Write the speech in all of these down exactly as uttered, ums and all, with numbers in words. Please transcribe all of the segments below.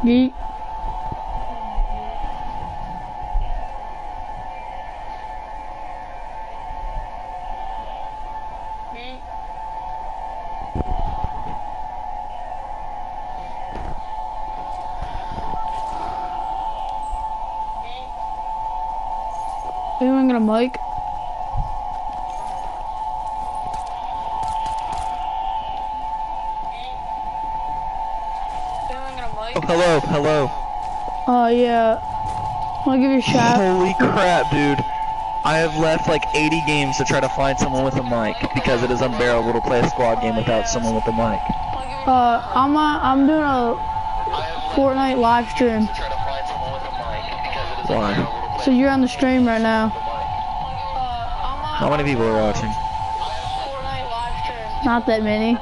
Yeet. Anyone got a mic? Oh, hello, hello. Oh, uh, yeah. Wanna give you a shout? Holy crap, dude. I have left like eighty games to try to find someone with a mic because it is unbearable to play a squad game without someone with a mic. Uh, I'm, uh, I'm doing a Fortnite live stream. Why? So you're on the stream right now. How many people are watching? Not that many.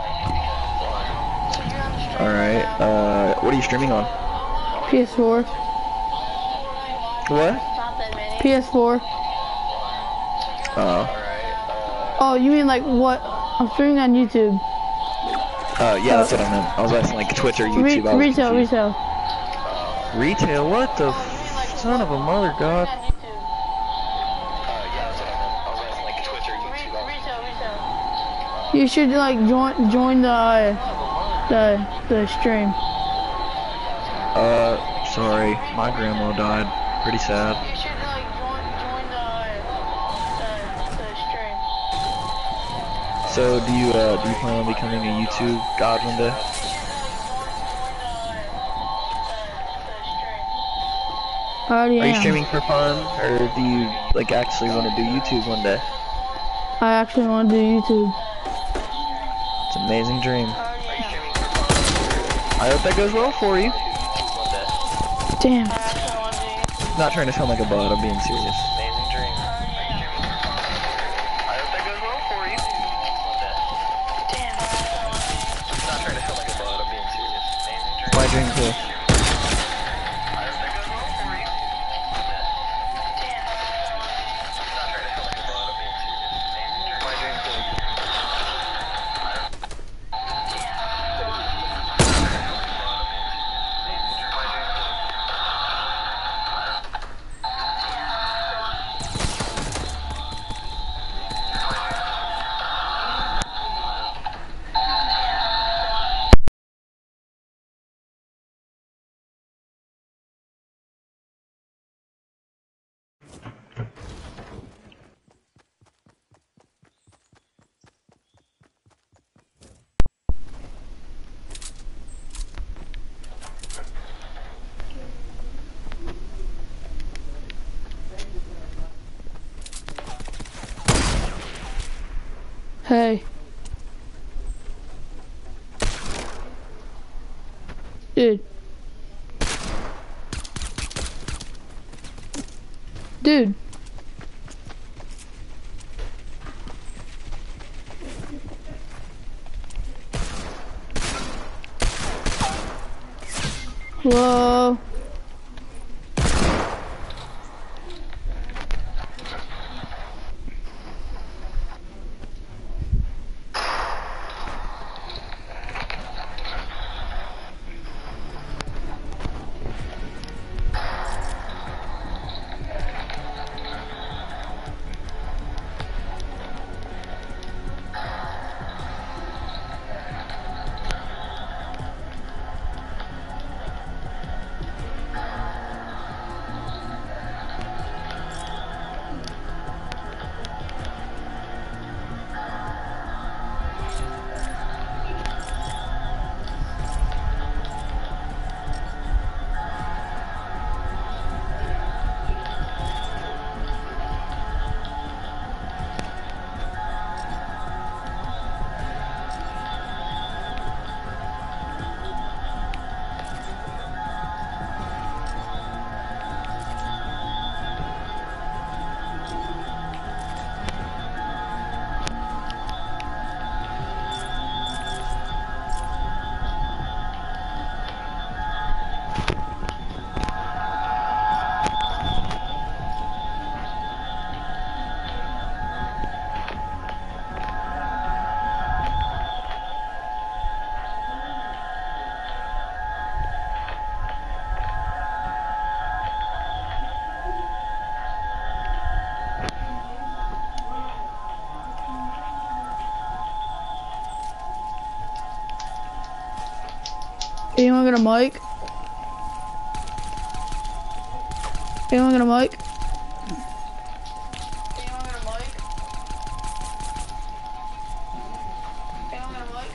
Alright, uh, what are you streaming on? P S four. What? P S four. Oh. Oh, you mean like what? I'm streaming on YouTube. Uh, yeah, that's what I meant. I was asking like Twitch or Re YouTube. retail, confused. retail. Retail? What the f son of a mother god? You should like join join the uh, the the stream. Uh, sorry, my grandma died. Pretty sad. You should like join join the the, the stream. So, do you uh do you plan on becoming a YouTube god one day? I already Are you am. streaming for fun, or do you like actually want to do YouTube one day? I actually want to do YouTube. It's an amazing dream. I hope that goes well for you. Damn. Not trying to sound like a bot, I'm being serious. Amazing dream. I hope that goes well for you. Damn. Not trying to sound like a bot, I'm being serious. Amazing dream. My dream too. I hope that goes well for you. Damn. Not trying to sound like a bot, I'm being serious. Amazing dream. My dream too. Hey. Dude. Dude. Whoa. Anyone got a mic? Anyone got a mic? Anyone got a mic? Anyone got a mic?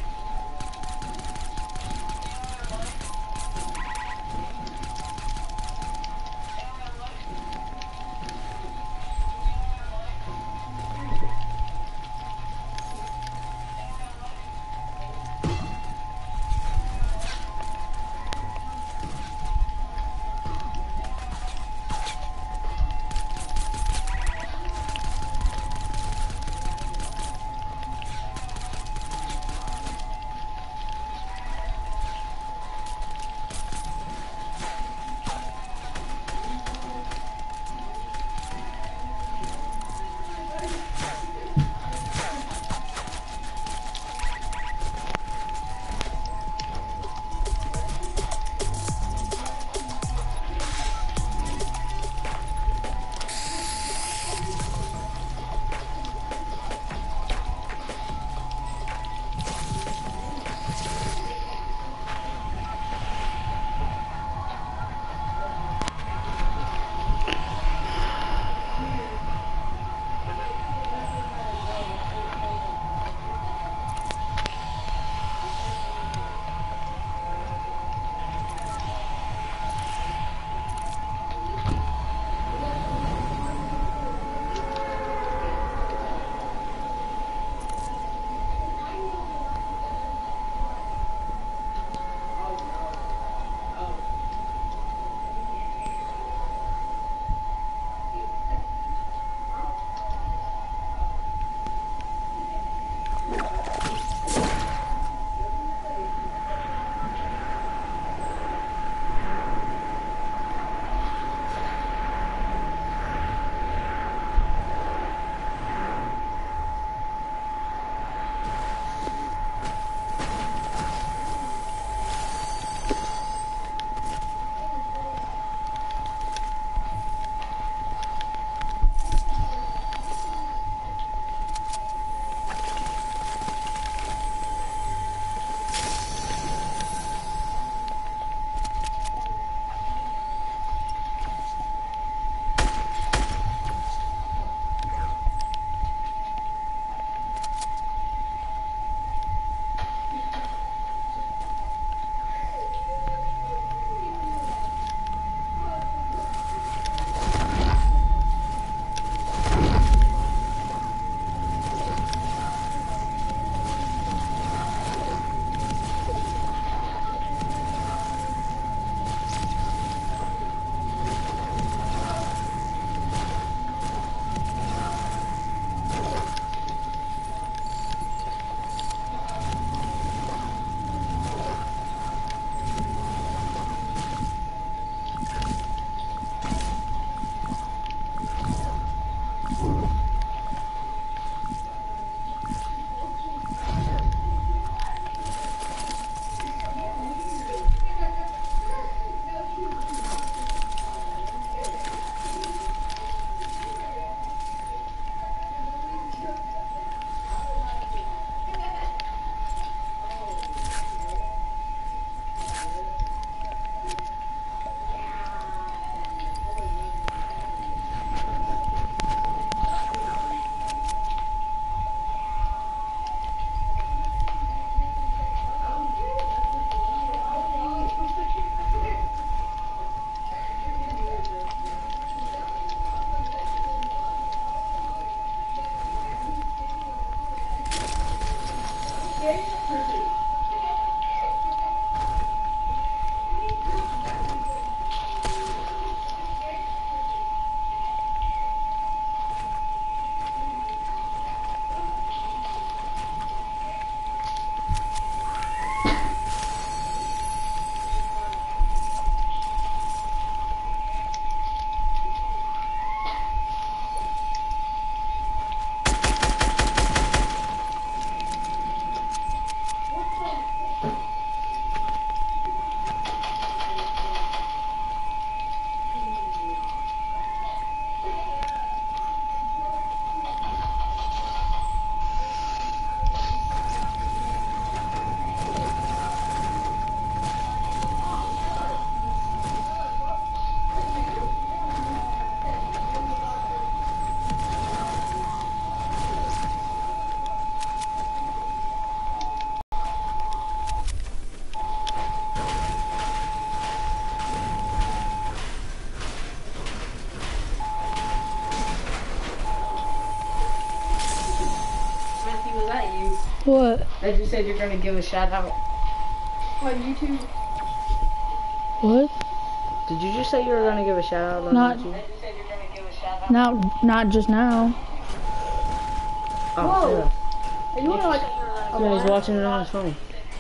Mikey, was that you? What? That you said you're gonna give a shout out on YouTube? What? Did you just say you were gonna give a shout out on Not- YouTube? Not, not just now. Oh, Whoa. yeah. Are you wanna like? Yeah, he's watching it on his phone.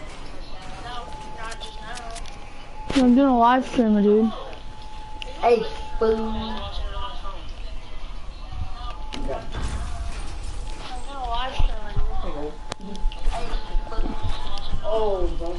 I'm doing a live stream, dude. Hey, boom. Oh, bro.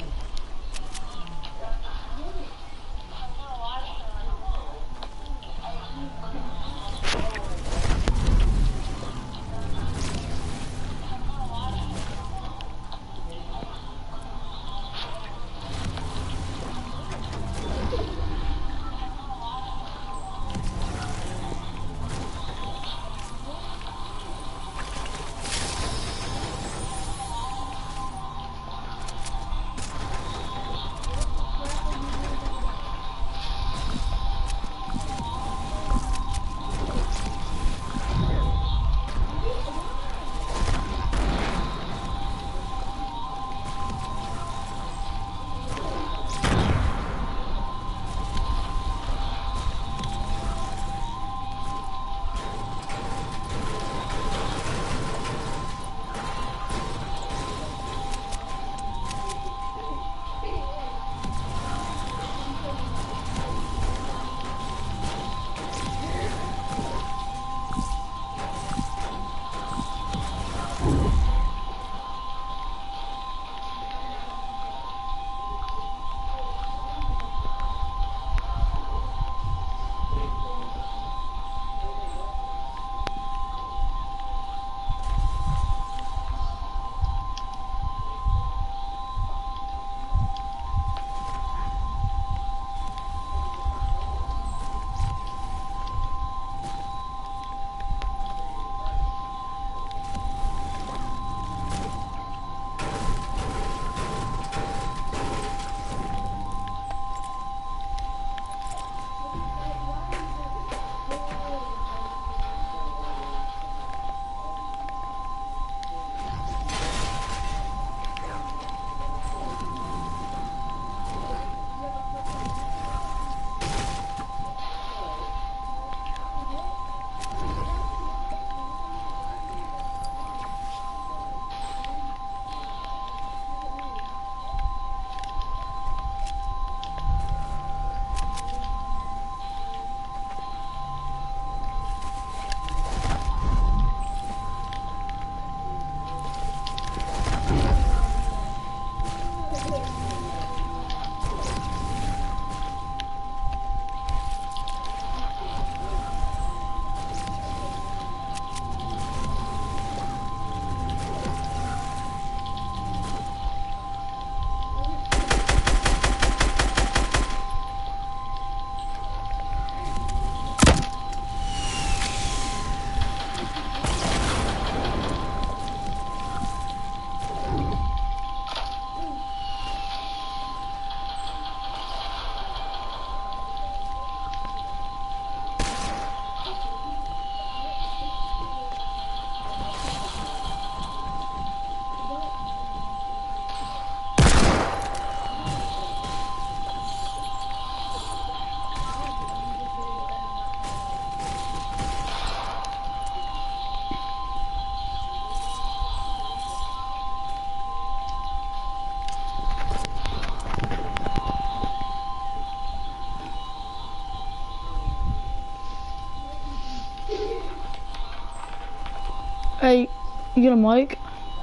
Hey, you got a mic?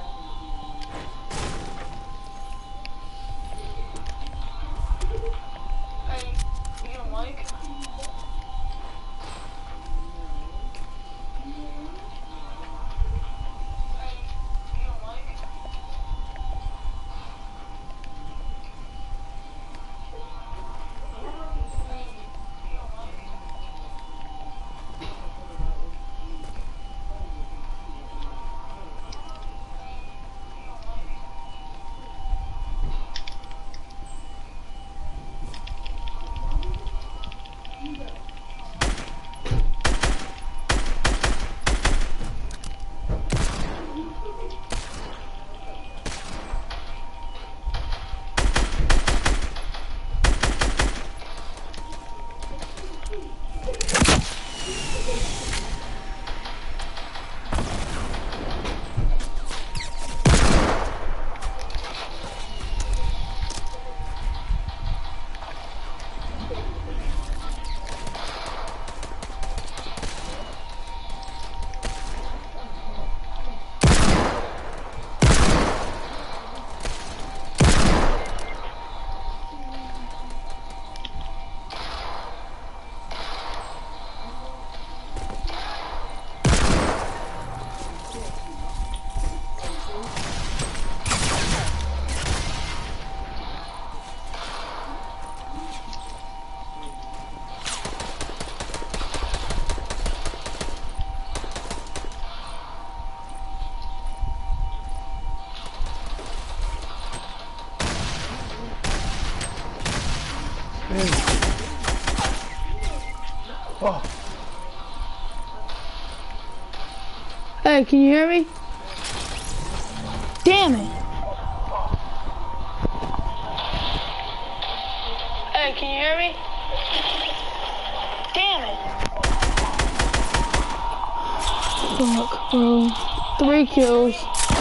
Hey, you got a mic? Oh. Hey, can you hear me? Damn it. Hey, can you hear me? Damn it. Fuck, bro. Three kills.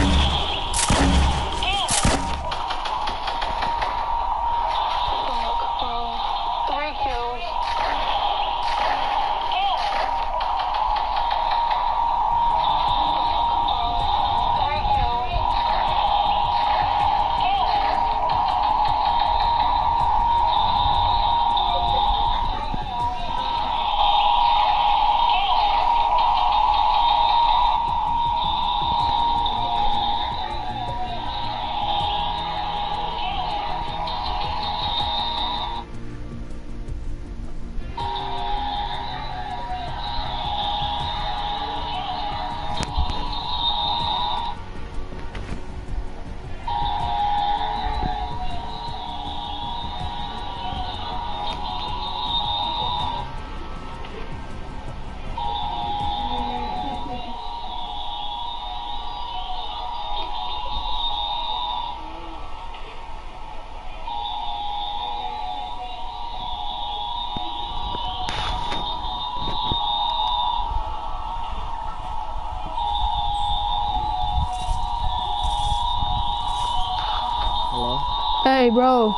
Hey, bro.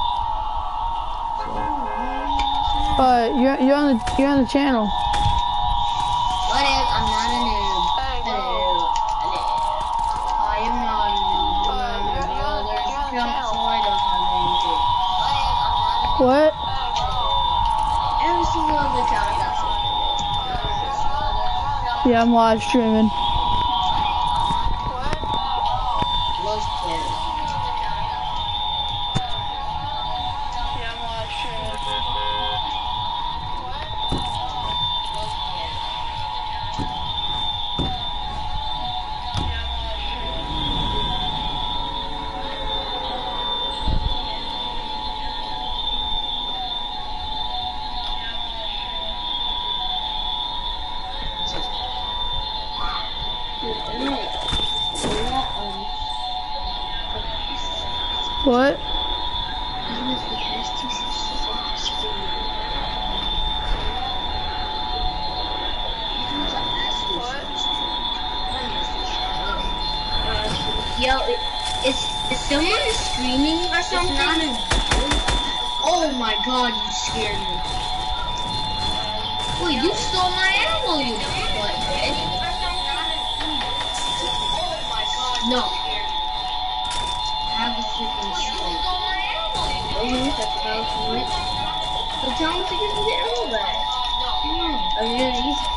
Uh, you're you're on the you're on the channel. What if I'm not a noob? Hey, bro. Hello. I am not a noob. Uh, I'm you're- not a you're- noob. There's you're on the jump, channel. so I don't have anything. What if I'm not a noob? What? Every single other time that's what I do. Yeah, I'm live streaming. Most players. Yeah, I'm live streaming. What? Yo, is is someone screaming or something? It's not a, oh my god, you scared me. Wait, you stole my ammo, you butt head. Oh my god. No. Have a freaking stroke. Oh, you that's about to it. So tell him to give me the ammo back. No. I mean, it's easy.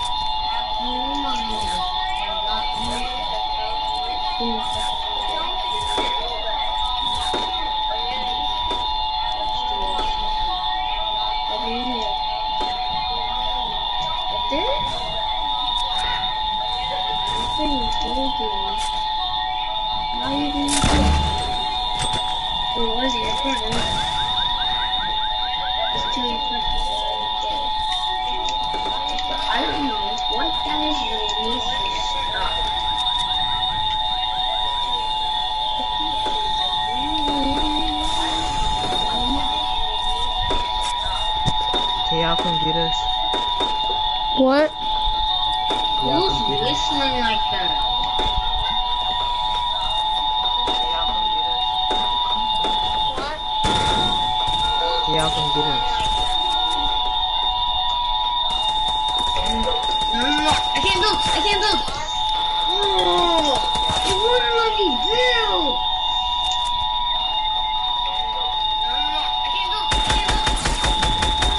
What is it recording? It's too important. I don't know what that is really needs to stop. Can y'all come get us? What? Y'all Who's come get us? whistling like that? Can y'all come get us? No, no, no, I can't build, I can't build. Oh, it wouldn't let me build. No, no, no, I can't build, I can't build.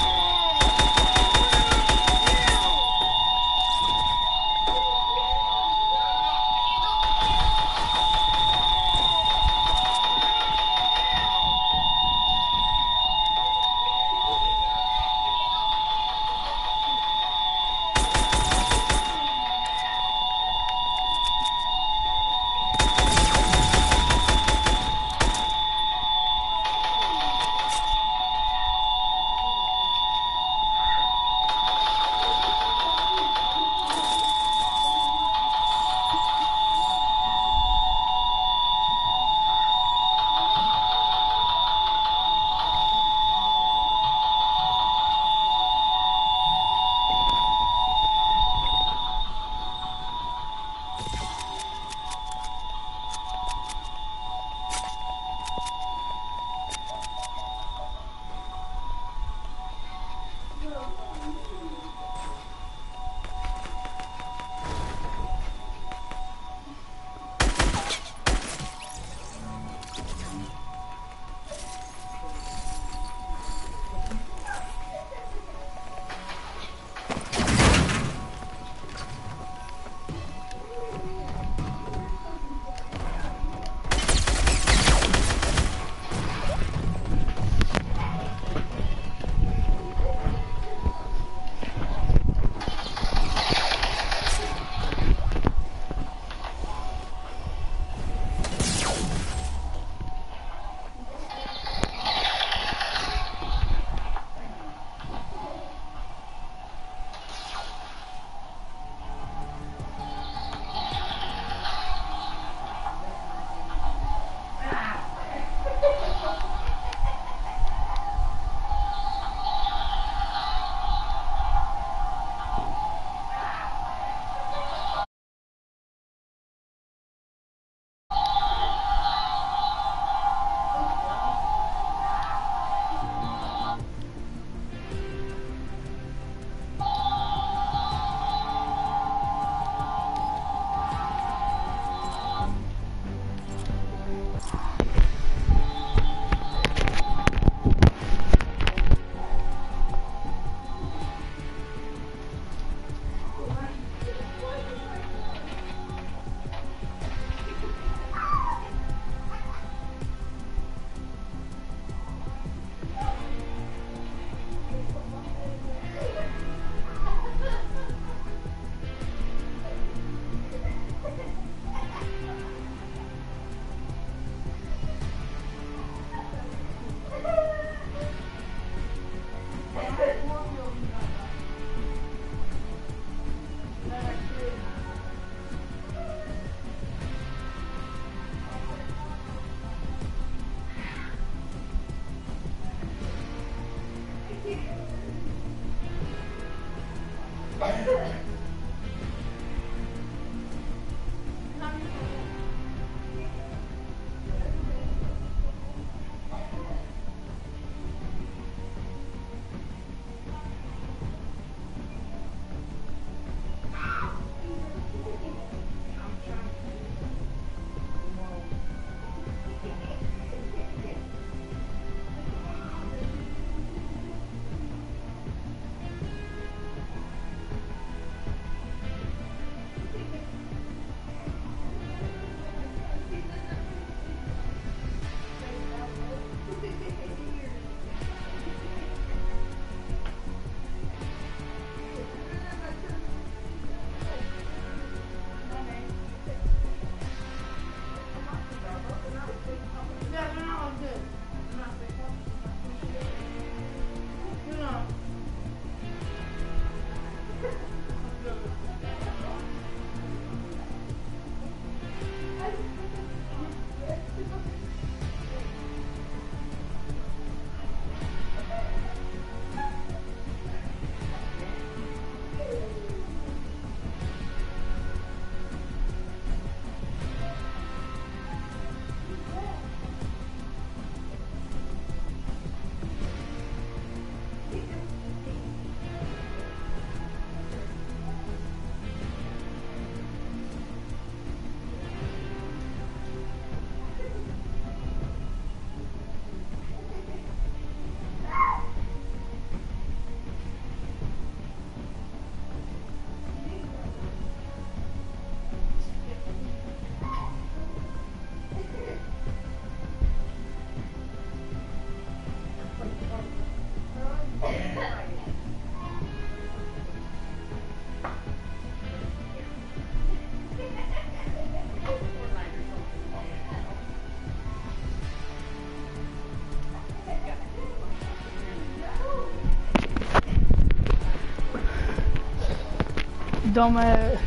Dumbass.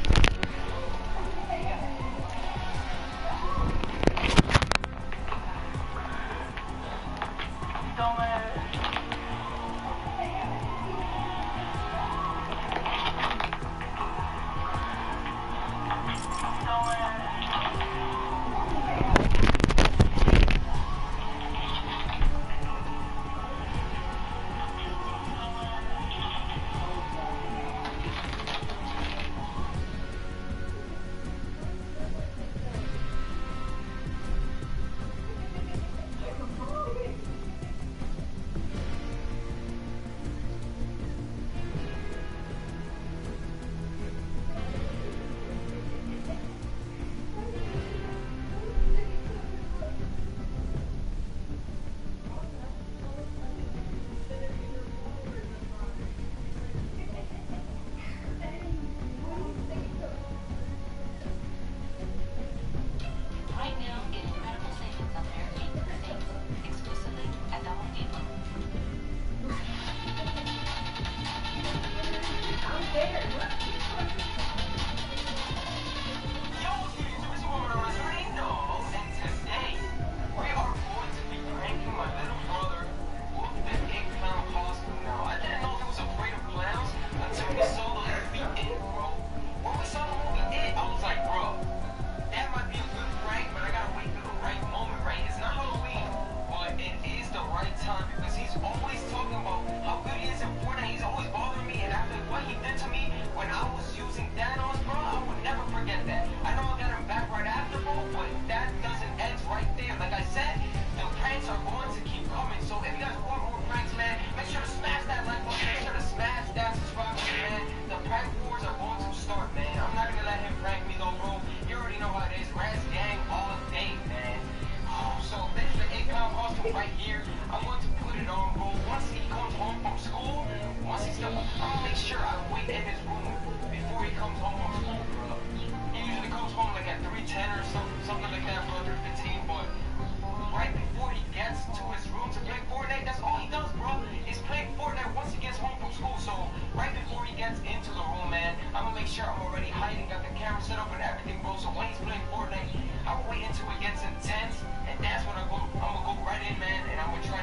Fortnite, I will wait until it gets intense, and that's when I go, I'm gonna go right in, man, and I'm gonna try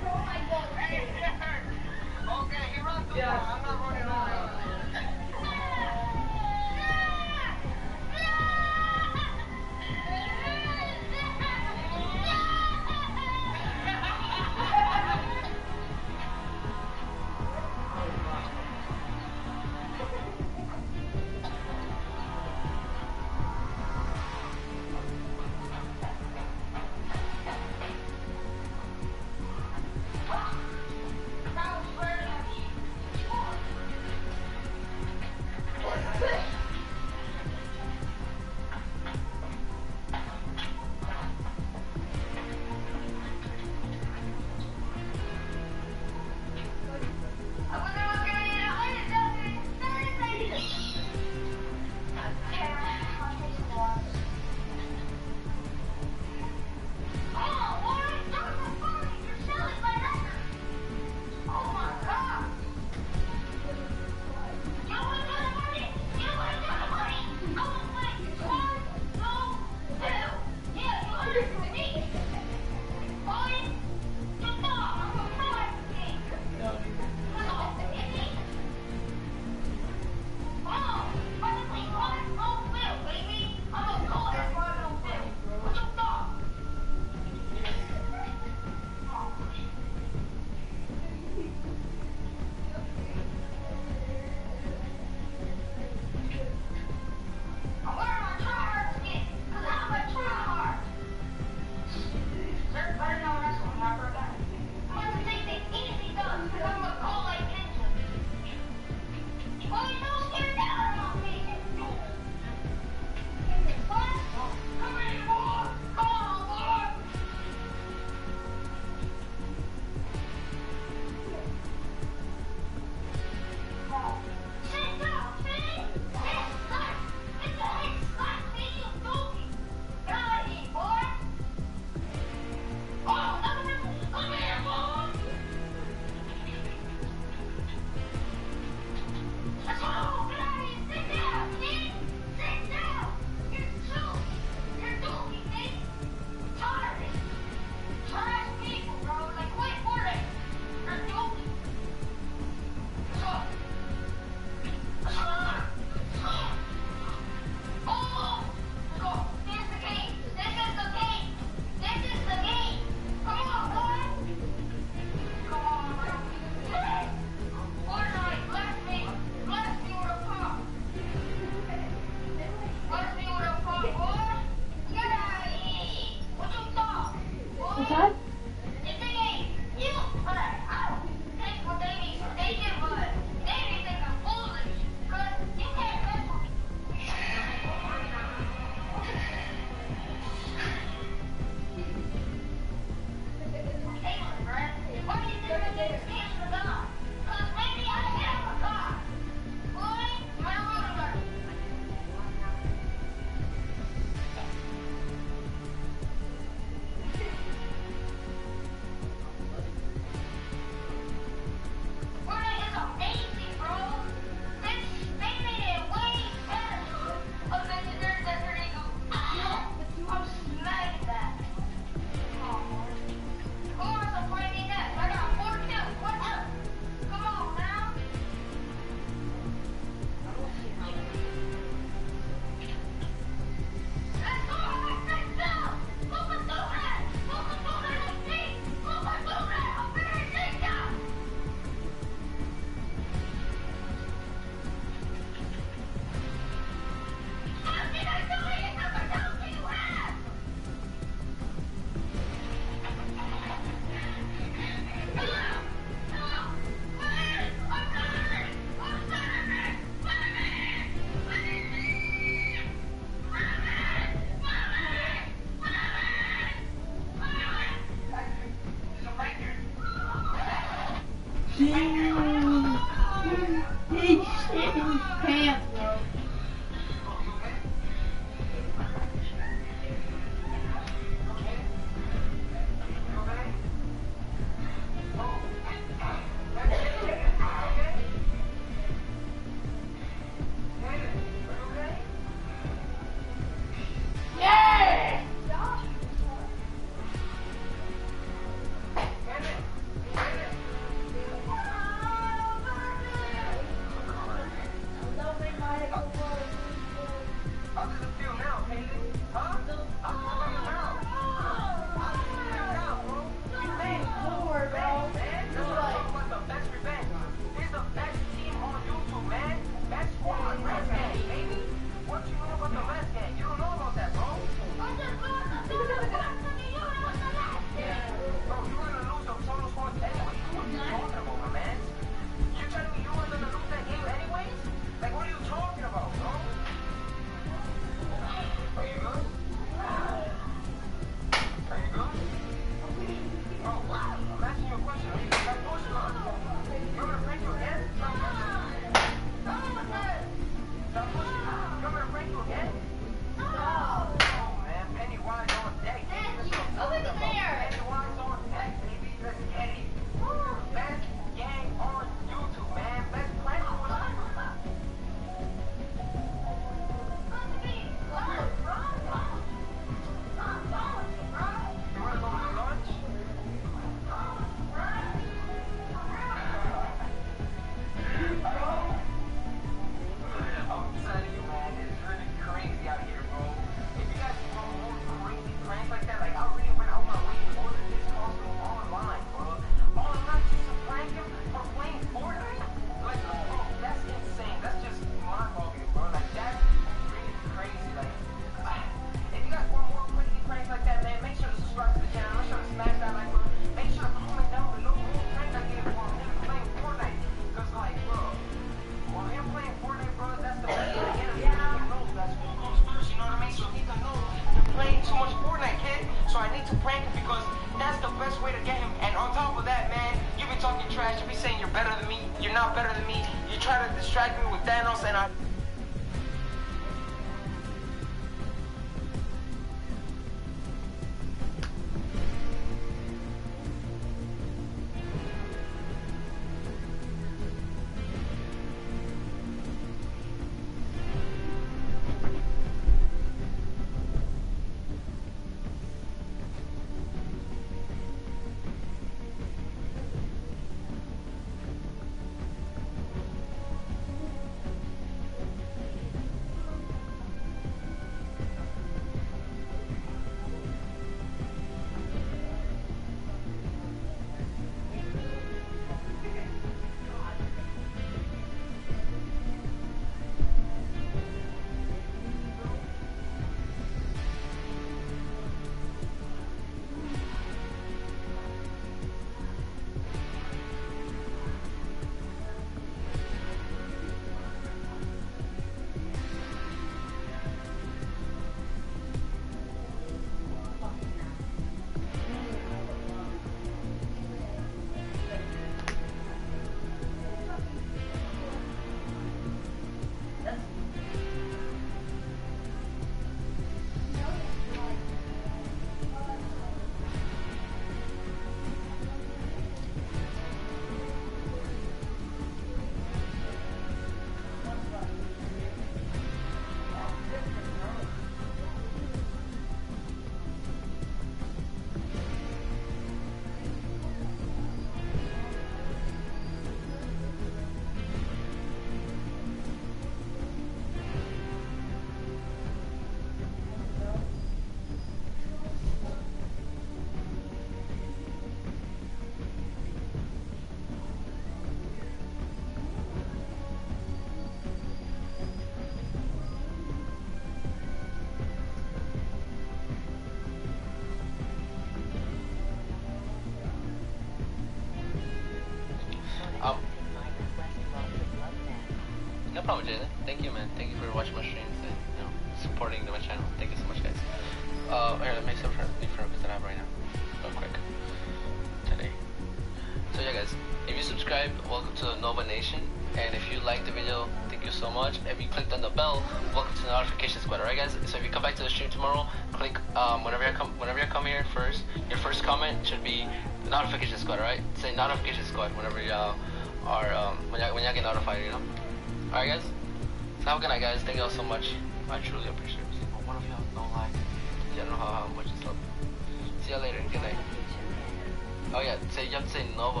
supporting my channel. Thank you so much, guys. Uh, here, let me see the friend request that I have right now, real quick. Today. So yeah, guys, if you subscribe, welcome to Nova Nation. And if you liked the video, thank you so much. If you clicked on the bell, welcome to the notification squad. Alright, guys. So if you come back to the stream tomorrow, click um whenever you come whenever you come here first. Your first comment should be the notification squad. Alright, say notification squad whenever y'all are um when y'all when y'all get notified. You know. Alright, guys. So have a good night, guys. Thank y'all so much. I truly appreciate it. Oh, one of y'all don't lie. Yeah, I don't know how, how much it's up. See y'all later. Good night. Oh yeah, say you have to say Nova.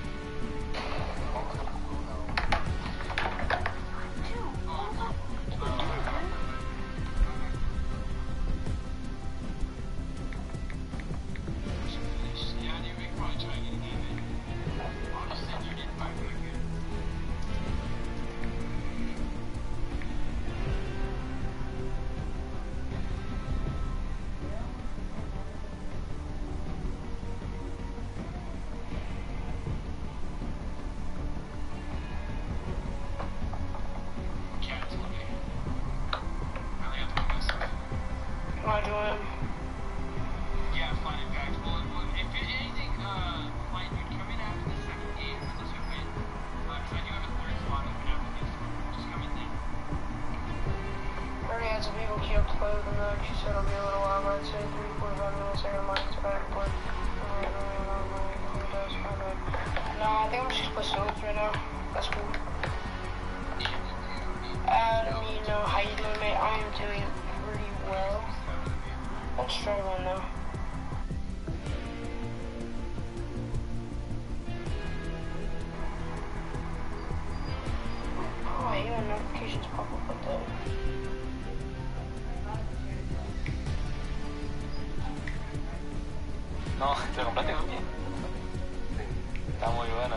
No, te compraste cookie. Está muy bueno.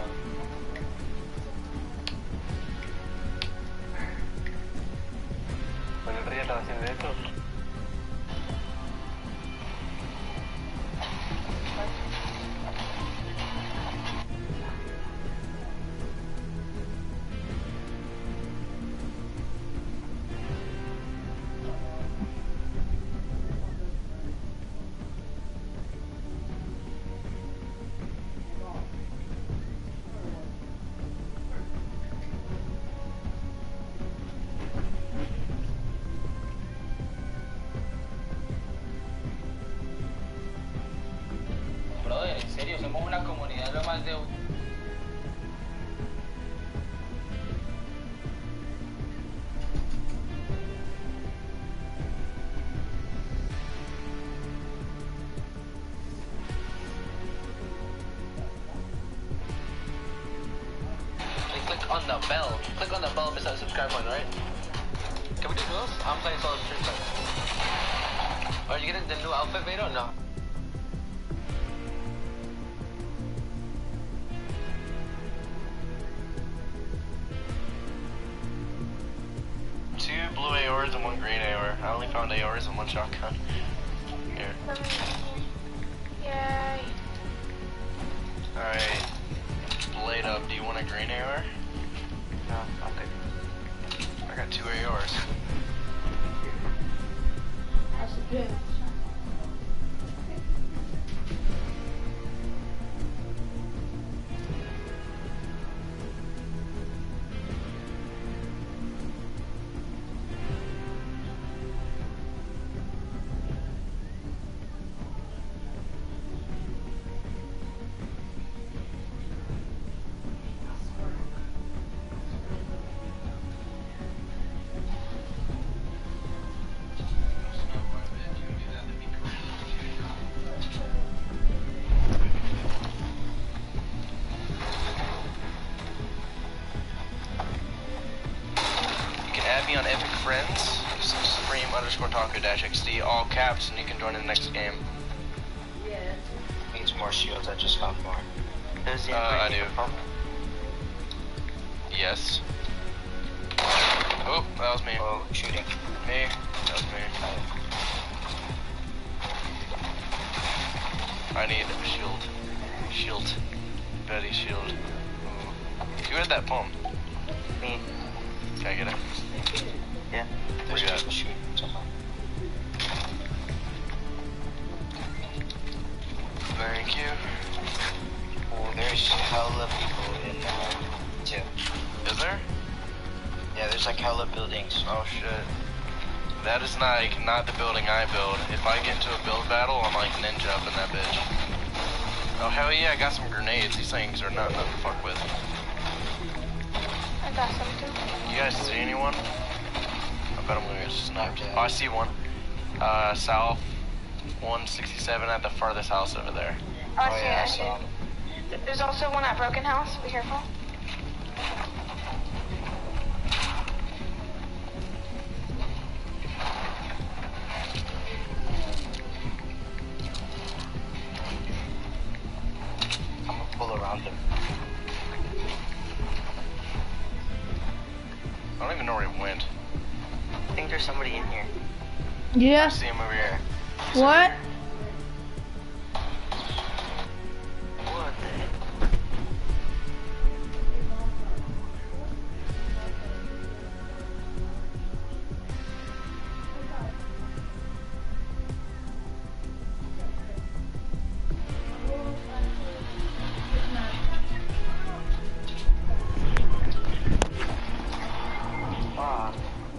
¿Por el río estaba haciendo esto? On the bell. Click on the bell beside the subscribe button, right? Can we do those? I'm playing solo stream fight. Are you getting the new outfit, Vado, or no? Two blue A Ors and one green A O R. I only found A O Rs and one shotgun. Here. Yay. Alright. Blade up, do you want a green A O R? No, I'll take it. I got two A O Rs. That's good. On Epic Friends, Supreme underscore Taco dash X D, all caps, and you can join in the next game. Yeah. Needs more shields, I just found more. Does Uh, I do. Yes. Oh, that was me. Oh, shooting. Me. That was me. I need a shield. Shield. Betty shield. Ooh. Who had that poem? Me. Can I get it? Yeah. Where you at? Shoot somewhere. Thank you. Oh, there's hella people in there, too. Is there? Yeah, there's like hella buildings. Oh shit. That is like not the building I build. If I get into a build battle, I'm like ninja up in that bitch. Oh hell yeah, I got some grenades. These things are not nothing to fuck with. I got some too. You guys see anyone? I bet I'm gonna get sniped. Yeah. Oh, I see one. Uh, south one sixty-seven at the farthest house over there. Oh, I Oh see yeah, I it, I see saw it. him. There's also one at Broken House. Be careful. I'm gonna pull around him. I don't even know where he went. I think there's somebody in here. I Yeah. see him over here. What? What the heck? Ah.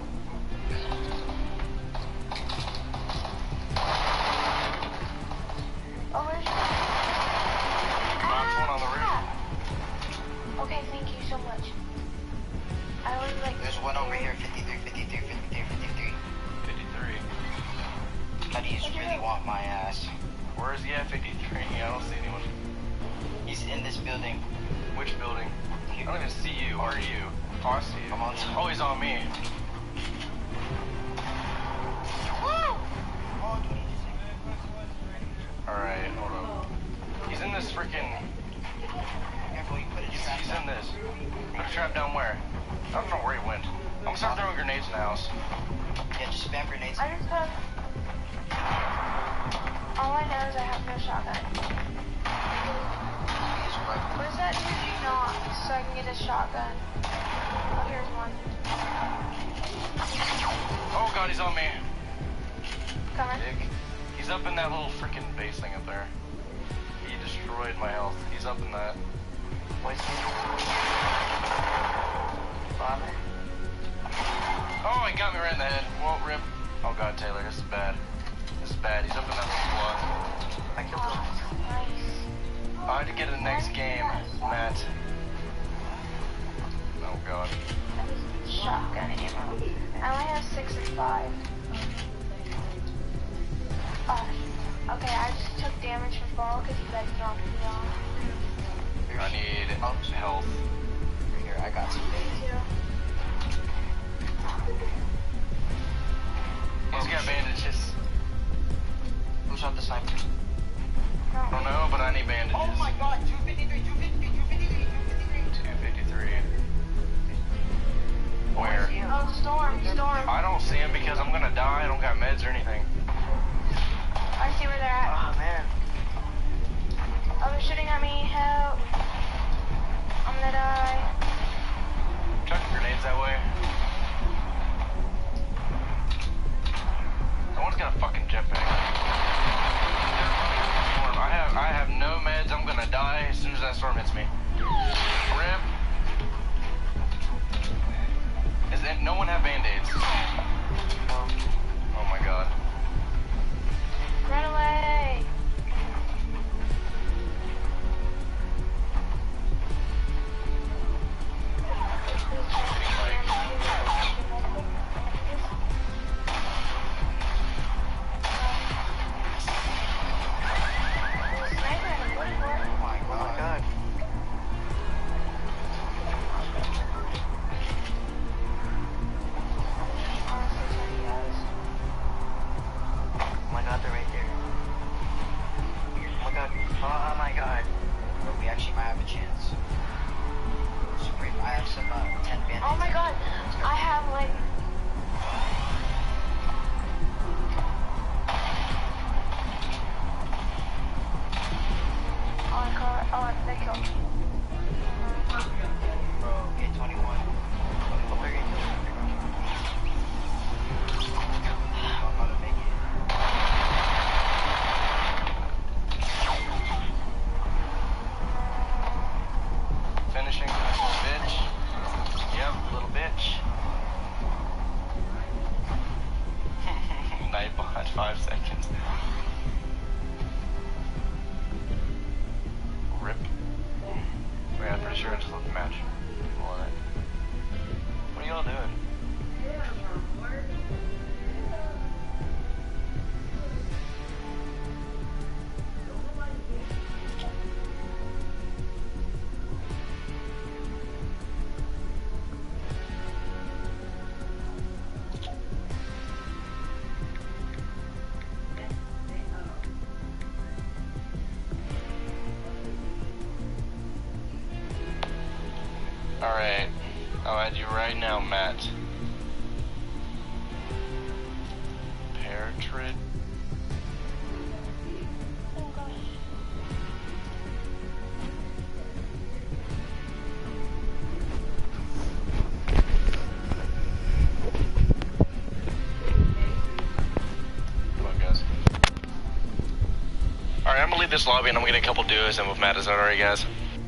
Oh, where's your... Knocked one on the roof. Okay, thank you so much. I was like... There's one over here, fifty-three, fifty-three, fifty-three, fifty-three. fifty-three. How do you really want my ass? Where is he at? fifty-three. I don't see anyone. He's in this building. Which building? I don't even see you. Where are you? Oh, I see you. Come on. Oh, he's on me. Alright, hold up. He's in this freaking... Careful, you put it He's, trap he's down. in this. Put a trap down where? I don't know where he went. I'm gonna start throwing grenades in the house. Yeah, just spam grenades. I just put... All I know is I have no shotgun. He's right. What does that do if you knock so I can get a shotgun? Oh, here's one. Oh god, he's on me. Coming. Dick. He's up in that little freaking base thing up there. He destroyed my health. He's up in that. What's he? Father? Oh, he got me right in the head. Well, rip. Oh god, Taylor, this is bad. This is bad. He's up in that little squad. I killed him. Oh, nice. I had to get in the next game, Matt. Oh god. Shotgun ammo. I only have six and five. Oh, okay, I just took damage from fall because you guys knocked me off. I need health. Here, I got some. Me too. He's got bandages. Who shot the sniper? I don't know, but I need bandages. Oh my god, two fifty-three, two fifty-three, two fifty-three, two fifty-three. two fifty-three. Where? Oh, storm, storm. I don't see him because I'm gonna die. I don't got meds or anything. I see where they're at. Oh man. Oh, they're shooting at me. Help. I'm gonna die. Chucking grenades that way. Someone's got a fucking jetpack. Storm. I have I have no meds. I'm gonna die as soon as that storm hits me. Rip. Is it, no one have band-aids? Oh my god. Run away. Oh my god. five seconds. Rip. Wait, I'm pretty sure I just left the match. People on it. What are y'all doing? Alright, I'll add you right now, Matt. Peritrid. Come on, guys. Alright, I'm gonna leave this lobby and I'm gonna get a couple duos in with Matt. Is that alright, guys?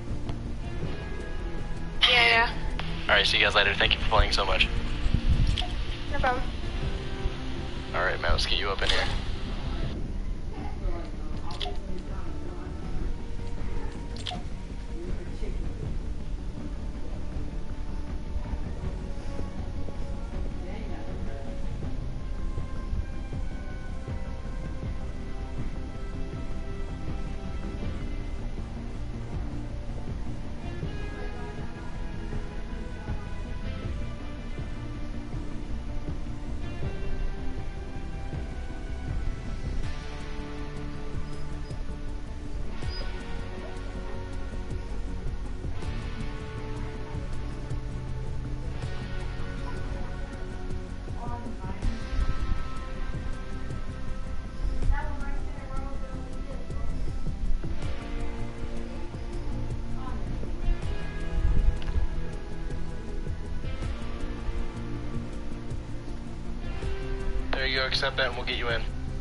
Yeah, yeah. Alright, see you guys later. Thank you for playing so much. No problem. Alright, man, let's get you up in here. There you go, accept that and we'll get you in.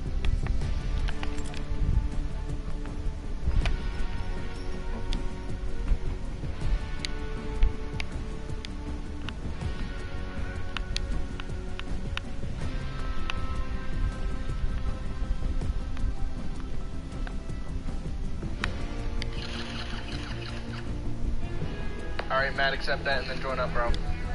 Alright, Matt, accept that and then join up, bro.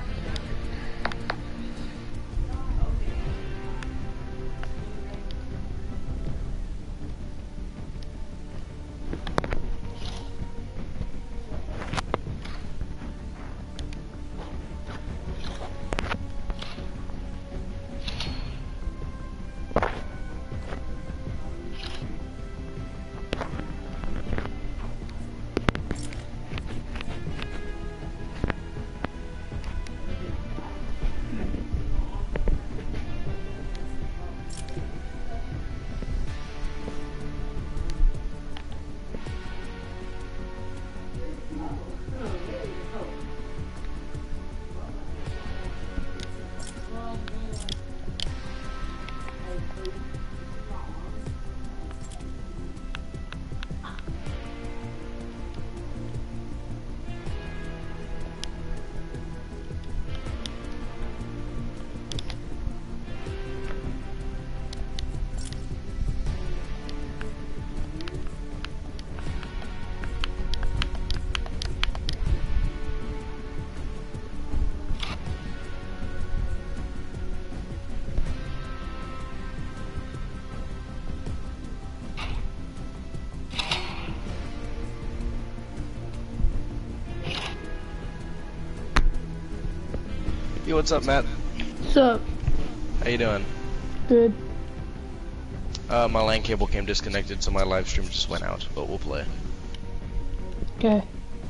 Yo, what's up, Matt? What's up? How you doing? Good. Uh, my LAN cable came disconnected, so my live stream just went out, but we'll play. Okay.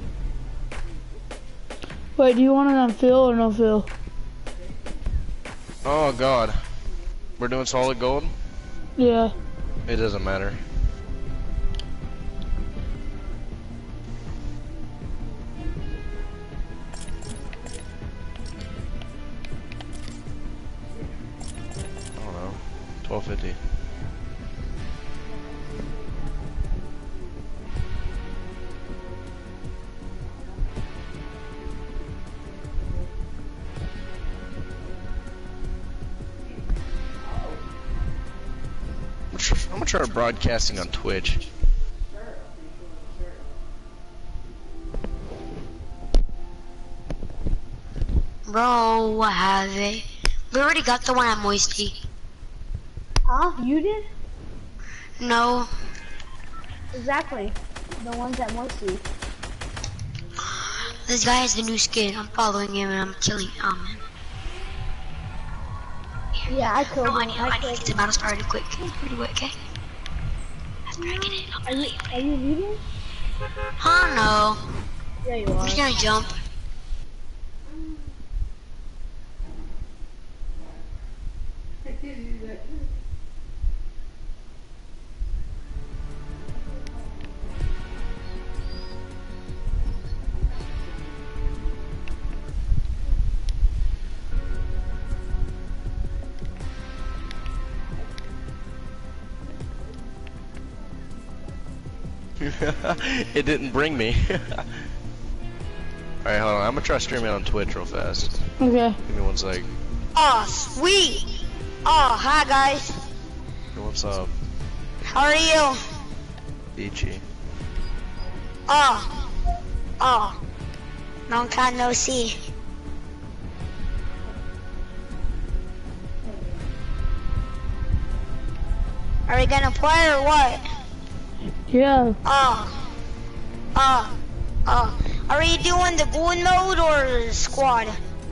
Wait, do you want it on Phil or no Phil? Oh, God. We're doing solid gold? Yeah. It doesn't matter. I don't know. twelve fifty. tr I'm gonna try broadcasting on Twitch. Bro, what have it? We already got the one at Moisty. Huh? You did? No. Exactly. The ones at Moisty. This guy has the new skin. I'm following him and I'm killing him. Oh, man. Yeah, I killed No, I him. need, I I need killed to get the him. battle started quick. Pretty quick, okay? After I get it, I'll Are you, leave. are you leaving? Huh, no. Yeah, you I'm are. just gonna jump. It didn't bring me. Alright, hold on. I'm gonna try streaming on Twitch real fast. Okay. Give me one sec. Oh, sweet. Oh, hi, guys. Hey, what's up? How are you? Ichi. Oh. Oh. Long time no see. Are we gonna play or what? Yeah. Oh. Oh. Oh. Are you doing the goon mode or squad?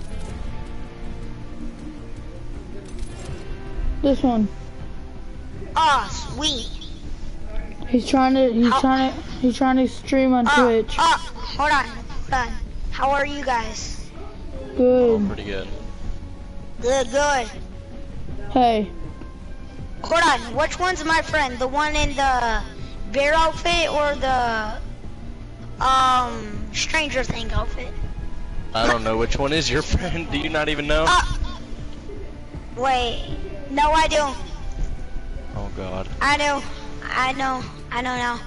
This one. Oh, sweet. He's trying to. He's How- trying to. He's trying to stream on Oh, Twitch. oh, hold on, hold on. How are you guys? Good. Pretty good. Good, good. Hey. Hold on, which one's my friend? The one in the bear outfit or the um Stranger Thing outfit? I don't know which one is your friend. Do you not even know? Uh, wait, no, I do. Oh god. I do. I know. I know now.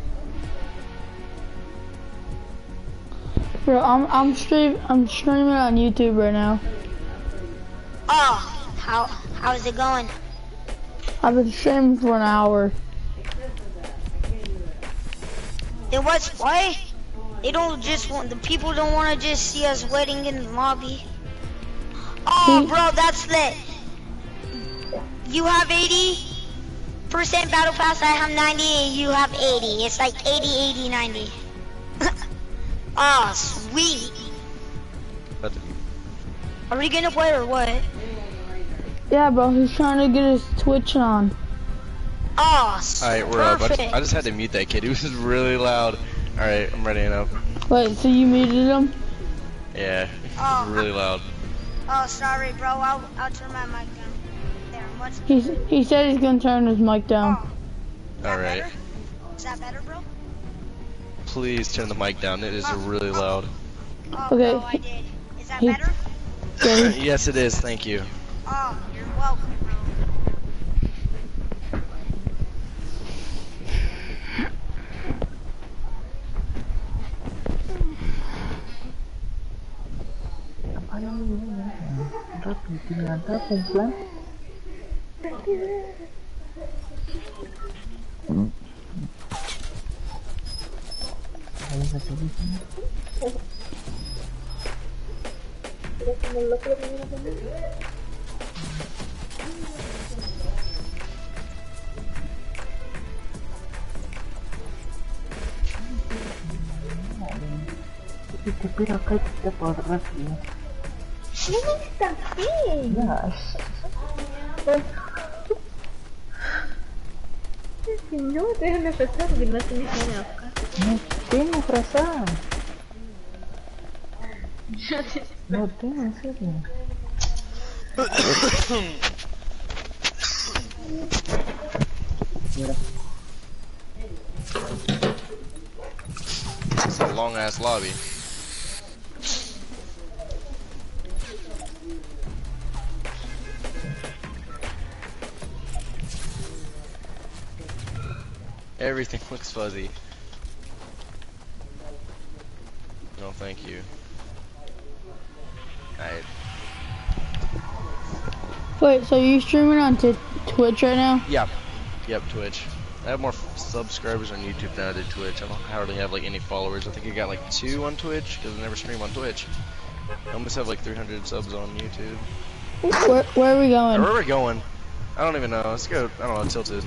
Bro, I'm I'm stream I'm streaming on YouTube right now. Oh, how how's it going? I've been streaming for an hour. It was what? They don't just want the people don't want to just see us waiting in the lobby. Oh, Hmm? bro, that's lit. You have eighty percent battle pass. I have ninety, and you have eighty. It's like eighty, eighty, ninety. Oh, sweet. But Are we gonna play or what? Yeah, bro, he's trying to get his Twitch on. Oh, alright, we're up. I perfect. just, I just had to mute that kid. He was really loud. Alright, I'm ready enough. Wait, so you muted him? Yeah, Oh. really loud. Oh, sorry, bro. I'll I'll turn my mic down. There. What's He's he said he's gonna turn his mic down. Oh, is that Alright. better? Is that better, bro? Please turn the mic down. It is really loud. Oh, Okay. bro, I did. Is that He- better? Yeah, he- Yes, it is. Thank you. Oh, you're welcome, bro. Ini tapi. No, déjame pensar porque no tienes nada acá. No tengo frazada. No tengo, en serio. Mira. It's a long ass lobby. Everything looks fuzzy. No, thank you. Alright. Wait, so you streaming on t Twitch right now? Yeah. Yep, Twitch. I have more f subscribers on YouTube than I did Twitch. I don't hardly have like any followers. I think I got like two on Twitch because I never stream on Twitch. I almost have like three hundred subs on YouTube. Where, where are we going? Where are we going? I don't even know. Let's go. I don't know. Tilted.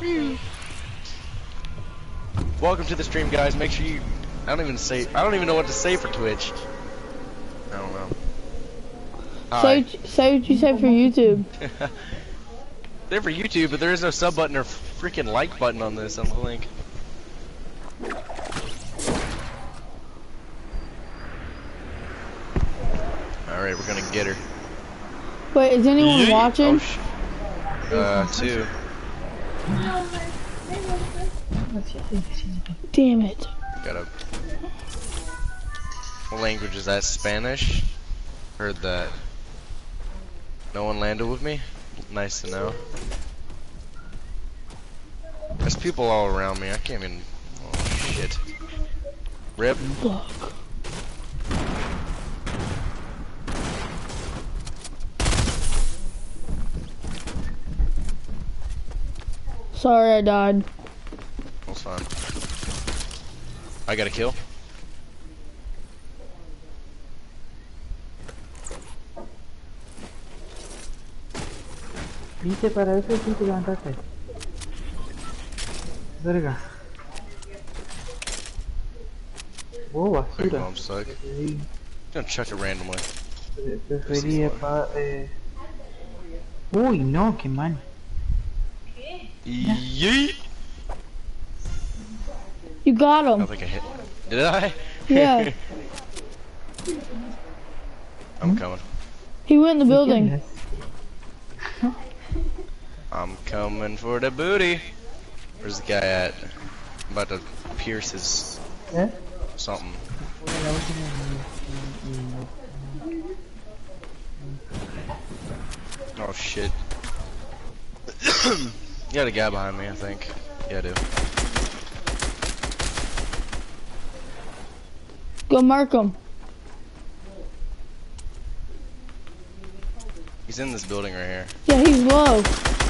Welcome to the stream, guys. Make sure you. I don't even say. I don't even know what to say for Twitch. I don't know. Say, say what you say for YouTube. They're for YouTube, but there is no sub button or freaking like button on this on the link. Alright, we're gonna get her. Wait, is anyone Yeet. watching? Oh, sh uh, two. Damn it. Got a. What language is that? Spanish? Heard that. No one landed with me? Nice to know. There's people all around me. I can't even. Oh shit. Rip. Fuck. Sorry, I died. That's fine. I got a kill. Viste, para eso sí te levantaste. Verga. Oh, Wait, basura. I'm stuck. I'm gonna chuck it randomly. Prefería pa... Eh... Uy, no, qué mal. Yeet. You got I him. don't think I hit. Did I? Yeah. I'm coming. He went in the building. I'm coming for the booty. Where's the guy at? I'm about to pierce his Eh? something. Oh shit. You got a guy behind me, I think. Yeah, I do. Go mark him. He's in this building right here. Yeah, he's low.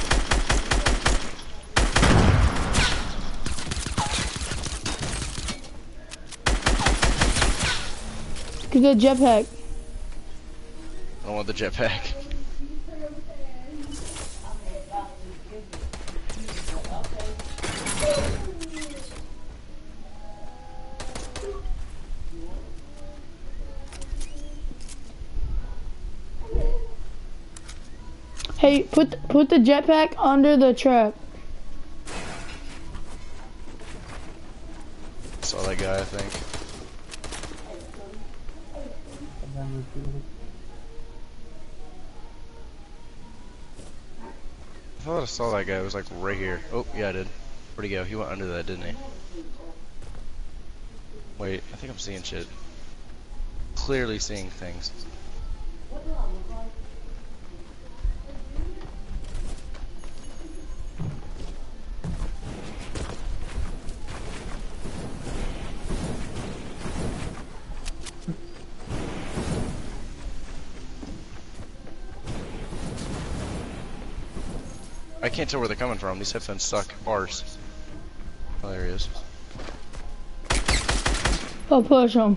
Get the jetpack. I don't want the jetpack. Hey, put put the jetpack under the trap. Saw that guy, I think. I thought I saw that guy. It was like right here. Oh, yeah, I did. Where'd he go? He went under that, didn't he? Wait, I think I'm seeing shit. Clearly seeing things. I can't tell where they're coming from. These headphones suck arse. Oh, there he is. I'll push him.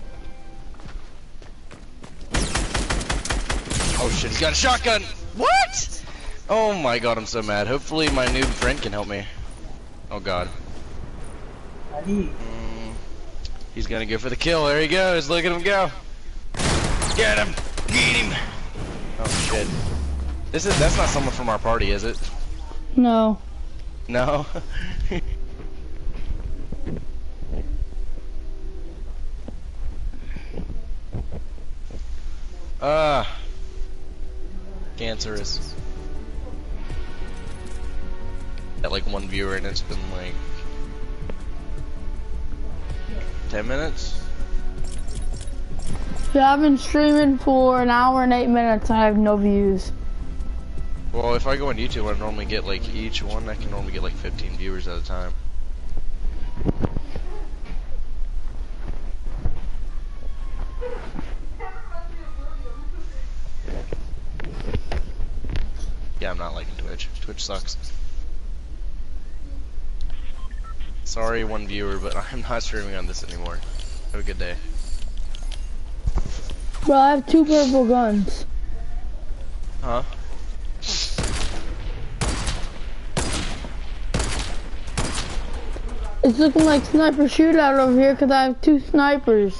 Oh shit, he's got a shotgun! What? Oh my god, I'm so mad. Hopefully my new friend can help me. Oh god. Mm, he's gonna go for the kill. There he goes. Look at him go. Get him! Get him! Oh shit. This is that's not someone from our party, is it? No. No. Ah. uh, cancerous. Got like one viewer and it's been like ten minutes. Yeah, I've been streaming for an hour and eight minutes. I have no views. Well, if I go on YouTube, I normally get like each one. I can normally get like fifteen viewers at a time. Yeah, I'm not liking Twitch. Twitch sucks. Sorry, one viewer, but I'm not streaming on this anymore. Have a good day. Bro, I have two purple guns. Huh? It's looking like sniper shootout over here because I have two snipers.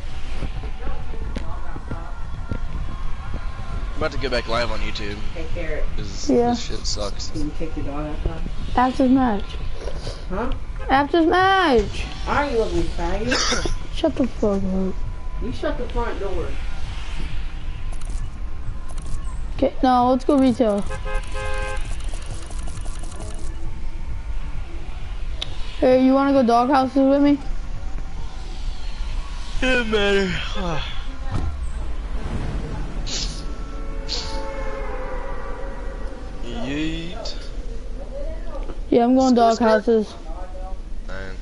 I'm about to go back live on YouTube. Hey, Carrot. Cause Yeah. this shit sucks. Can you kick your dog outside? After match. Huh? After match. Are you ugly faggot? Shut the fuck up. You shut the front door. Okay, no, let's go retail. Hey, you wanna go dog houses with me? Doesn't matter. Yeet. Yeah, I'm going dog houses. Man.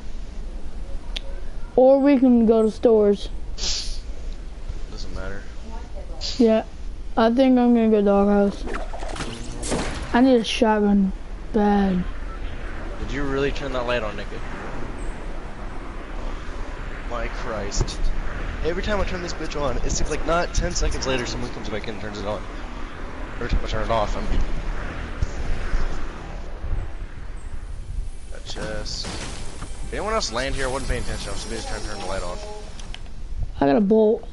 Or we can go to stores. Doesn't matter. Yeah, I think I'm gonna go dog house. I need a shotgun bad. Did you really turn that light on, Nicky? My Christ. Every time I turn this bitch on, it seems like not ten seconds later someone comes back in and turns it on. Every time I turn it off, I'm... That chest. Did anyone else land here? I wasn't paying attention. I was busy trying to turn the light on. I got a bolt.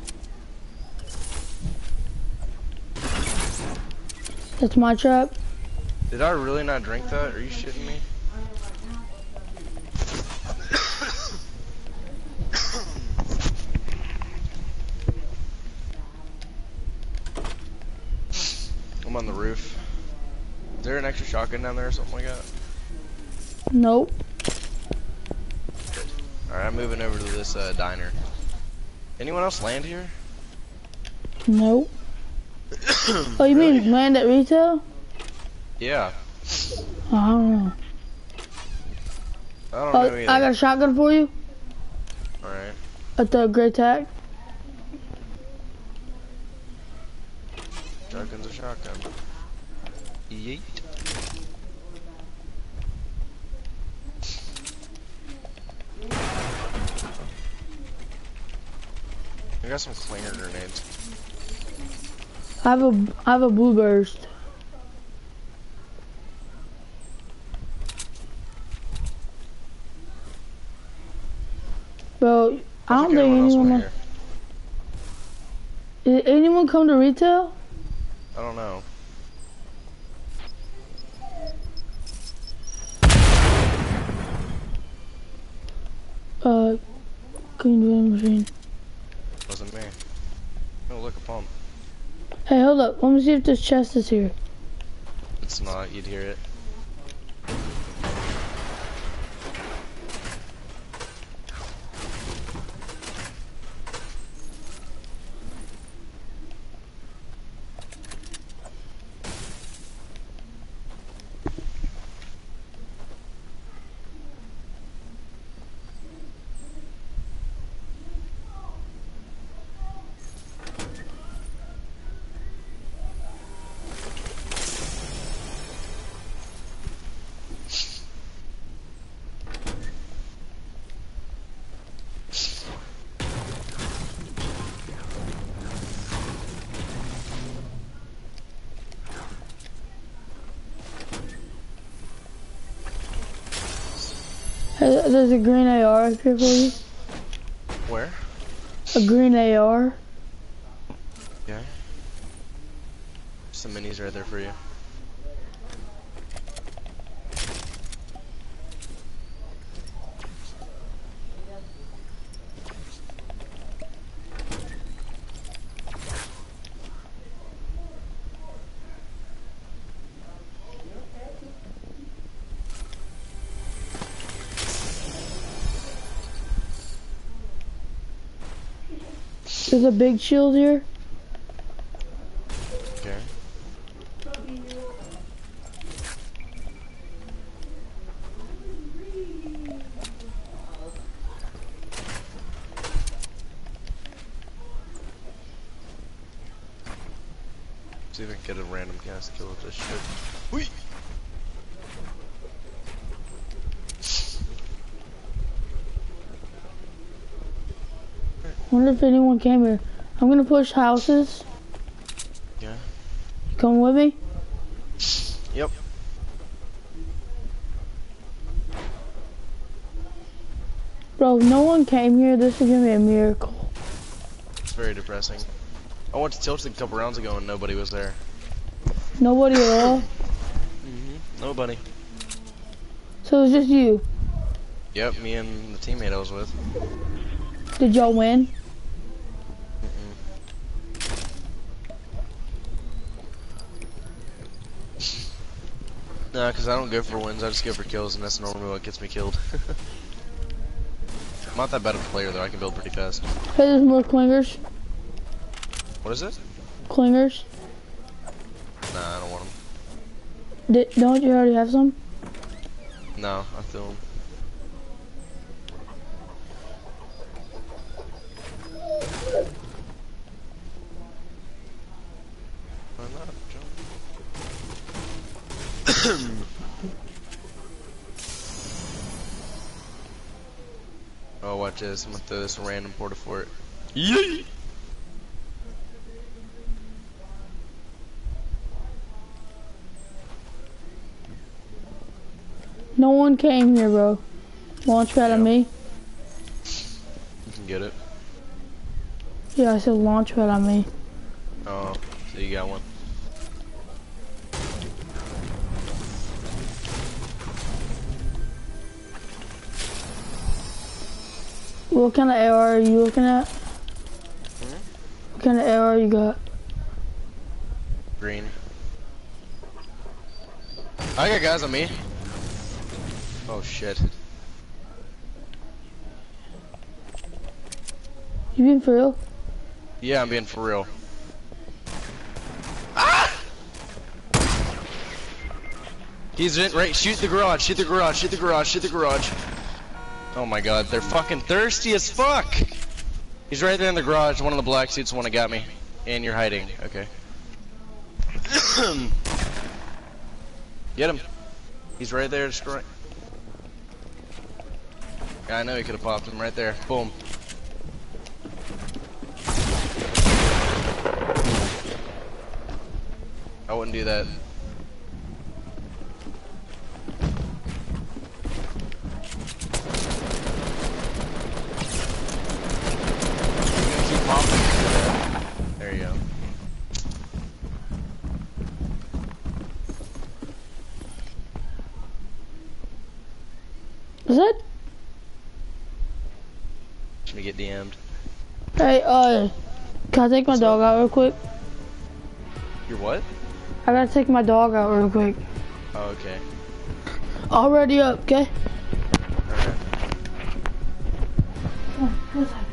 That's my trap. Did I really not drink that? Are you shitting me? I'm on the roof. Is there an extra shotgun down there or something like that? Nope. Alright, I'm moving over to this uh, diner. Anyone else land here? Nope. Oh, you mean land at retail? Yeah. Oh, I don't know. I don't Oh, know either. I got a shotgun for you Alright. at the Grey Tag. Shotgun's a shotgun. Yeet. I got some clinger grenades. I have a I have a blue burst. Bro, I don't think anyone. Here. Did anyone come to retail? I don't know. Uh, clean vending machine. Wasn't me. Oh, look, a pump. Hey, hold up. Let me see if this chest is here. It's not. You'd hear it. Hey, there's a green A R up here for you. Where? A green A R. Yeah. Some minis right there for you. There's a big shield here. Okay. See if I can get a random cast kill with this shit. Whee! wonder if anyone came here. I'm gonna push houses. Yeah. Come with me? Yep. Bro, if no one came here, this is gonna be a miracle. It's very depressing. I went to Tilted a couple rounds ago and nobody was there. Nobody at all? Mm-hmm. Nobody. So it's just you? Yep, me and the teammate I was with. Did y'all win? No, because I don't go for wins, I just go for kills, and that's normally what gets me killed. I'm not that bad of a player, though. I can build pretty fast. Hey, there's more clingers. What is it? Clingers. Nah, I don't want them. Did, don't you already have some? No, I threw them. Why not? Jump. Oh, watch this. I'm gonna throw this random porta fort. Yee! No one came here, bro. Launch pad on me. You can get it. Yeah, I said launch pad on me. Oh, so you got one. What kind of A R are you looking at? Hmm? What kind of A R you got? Green. I got guys on me. Oh shit. You being for real? Yeah, I'm being for real. Ah! He's in, right, shoot the garage, shoot the garage, shoot the garage, shoot the garage. Oh my god, they're fucking thirsty as fuck! He's right there in the garage, one of the black suits, the one that got me. And you're hiding, okay. Get him. He's right there, destroying. Yeah, I know he could have popped him right there. Boom. I wouldn't do that. Keep popping. There you go. Is that? Let me get D M'd. Hey, uh, can I take my dog out real quick? Your what? I gotta take my dog out real quick. Oh, okay. All ready up, okay? Alright. Come on, go inside.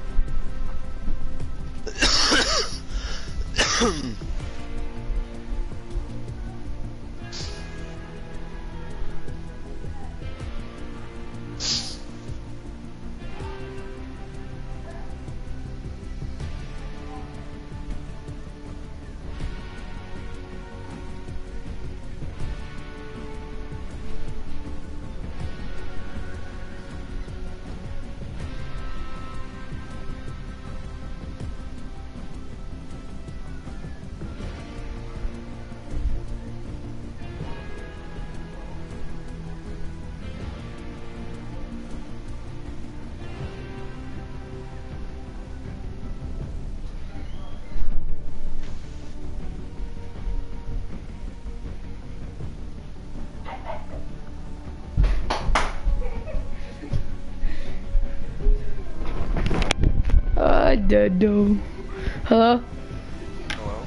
I don't know. Hello? Hello?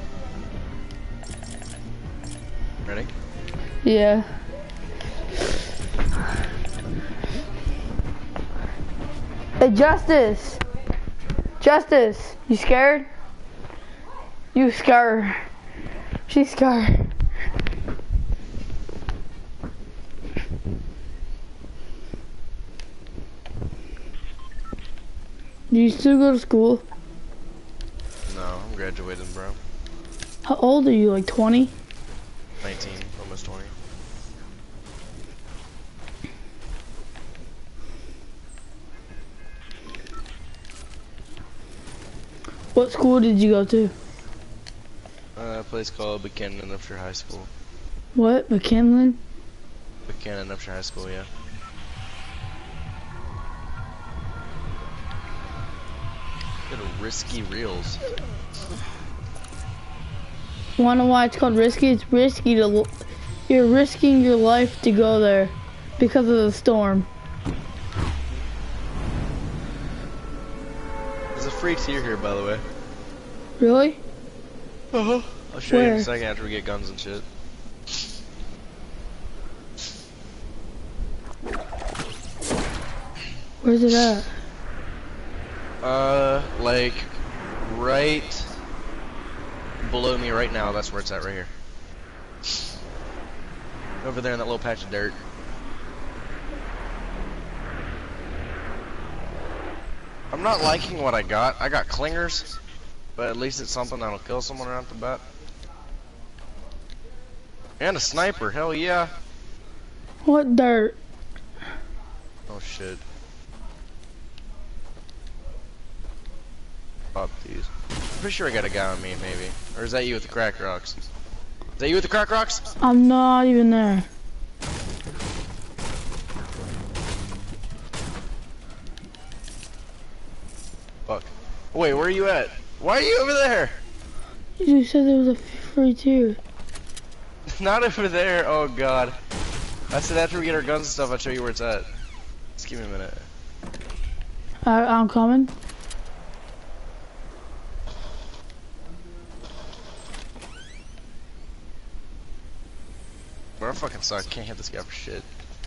Ready? Yeah. Hey, Justice! Justice! You scared? You scared. She's scared. Do you still go to school? No, I'm graduating, bro. How old are you, like twenty? nineteen, almost twenty. What school did you go to? Uh, a place called Buchanan Upshur High School. What? McKinley? Buchanan Upshur High School, yeah. Little risky reels. Wanna know why it's called risky? It's risky to, you're risking your life to go there because of the storm. There's a free tier here, by the way. Really? Uh-huh. I'll show Where? you in a second after we get guns and shit. Where's it at? Uh, like, right below me right now, that's where it's at right here. Over there in that little patch of dirt. I'm not liking what I got. I got clingers, but at least it's something that'll kill someone right off the bat. And a sniper, hell yeah. What dirt? Oh shit. Pop these. I'm pretty sure I got a guy on me, maybe. Or is that you with the crack rocks? Is that you with the crack rocks? I'm not even there. Fuck. Wait, where are you at? Why are you over there? You said there was a free tier. Not over there, oh god. I said after we get our guns and stuff, I'll show you where it's at. Just give me a minute. I, I'm coming. Bro, I fucking suck. Can't hit this guy for shit.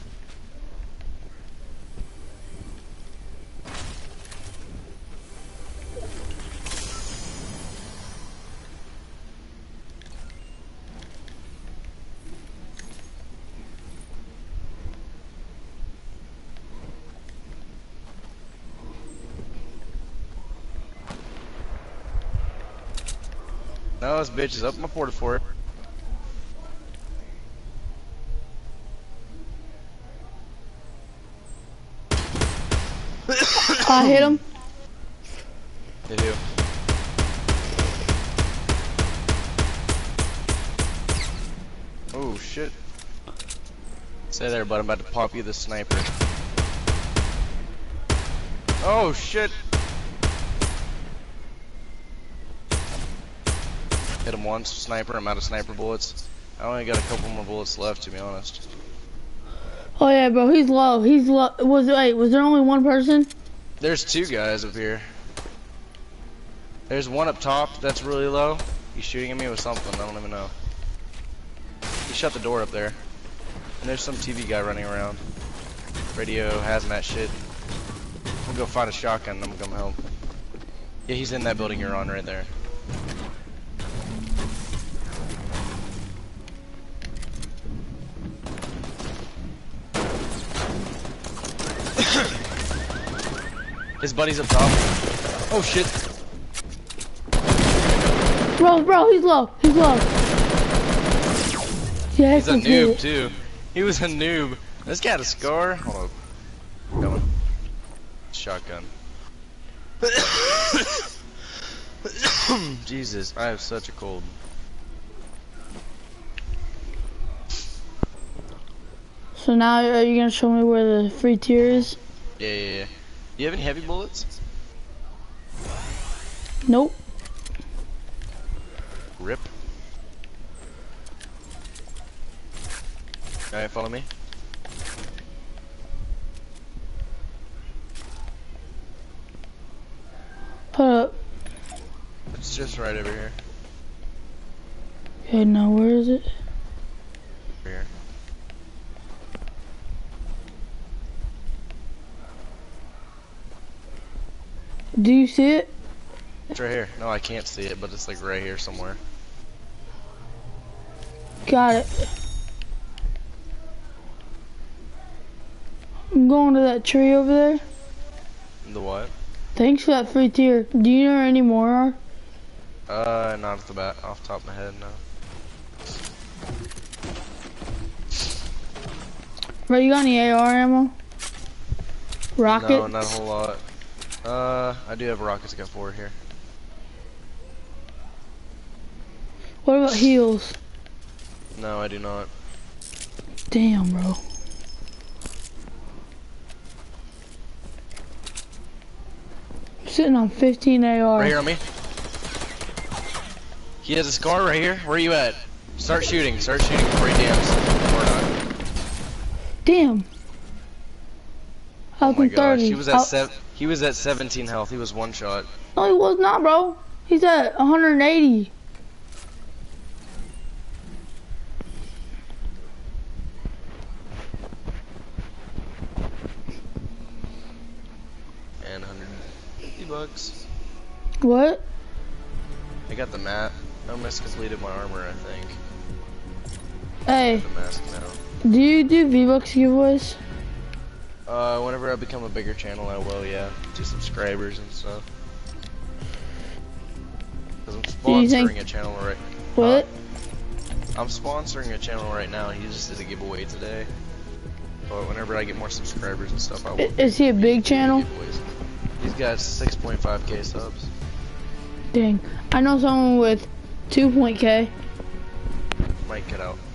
No, this bitch is up my porta fort. I hit him. They do. Oh shit. Stay there, bud. I'm about to pop you the sniper. Oh shit. Hit him once, sniper. I'm out of sniper bullets. I only got a couple more bullets left, to be honest. Oh yeah, bro. He's low. He's low. Was wait? Was there only one person? There's two guys up here. There's one up top that's really low. He's shooting at me with something. I don't even know. He shut the door up there. And there's some T V guy running around. Radio, hazmat shit. I'm gonna go find a shotgun and I'm gonna come help. Yeah, he's in that building you're on right there. His buddy's up top. Oh shit. Bro, bro, he's low. He's low. Yeah, he's a noob too. He was a noob. This guy had a scar. Hold on. Going. Shotgun. Jesus, I have such a cold. So now, are you gonna show me where the free tier is? Yeah, yeah, yeah. Do you have any heavy bullets? Nope. Rip. Alright, follow me. Hold up. It's just right over here. Okay, now where is it? Over here. Do you see it? It's right here. No, I can't see it, but it's like right here somewhere. Got it. I'm going to that tree over there. The what? Thanks for that free tier. Do you know where any more are? Uh, not off the bat, off the top of my head, no. Bro, you got any A R ammo? Rockets? No, not a whole lot. Uh, I do have rockets. I got four here. What about heals? No, I do not. Damn, bro. I'm sitting on fifteen A R. Right here on me. He has a scar right here. Where are you at? Start shooting. Start shooting before he dams. Or not. Damn. I was Oh my in gosh, thirty. he was at I- sev he was at seventeen health. He was one shot. No, he was not, bro. He's at one hundred eighty. And one hundred fifty bucks. What? I got the mat. I almost completed my armor, I think. Hey, The mask now. do you do V-Bucks giveaways? Uh, whenever I become a bigger channel, I will, yeah. To subscribers and stuff. Because I'm Do you sponsoring think- a channel right What? I'm sponsoring a channel right now. He just did a giveaway today. But whenever I get more subscribers and stuff, I will. I- Is he a big channel? giveaways. He's got six point five K subs. Dang. I know someone with two point K. Might cut out.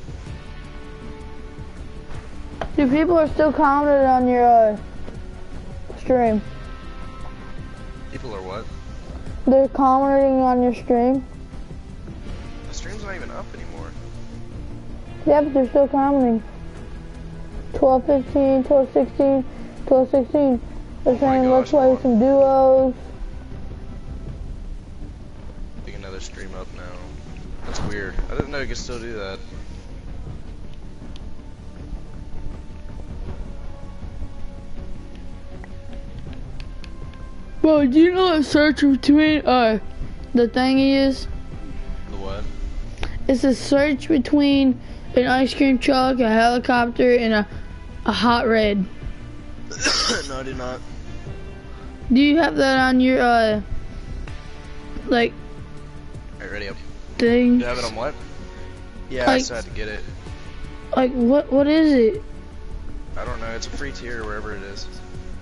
Dude, people are still commenting on your uh, stream. People are what? They're commenting on your stream. The stream's not even up anymore. Yeah, but they're still commenting. twelve fifteen, twelve sixteen, twelve sixteen. They're saying let's play some duos. Pick another stream up now. That's weird. I didn't know you could still do that. Bro, do you know what search between uh the thingy is? The what? It's a search between an ice cream truck, a helicopter, and a a hot red. No, I do not. Do you have that on your uh like Alright, ready up. thing? Do you have it on what? Yeah, I Like- still had to get it. Like what what is it? I don't know. It's a free tier wherever it is.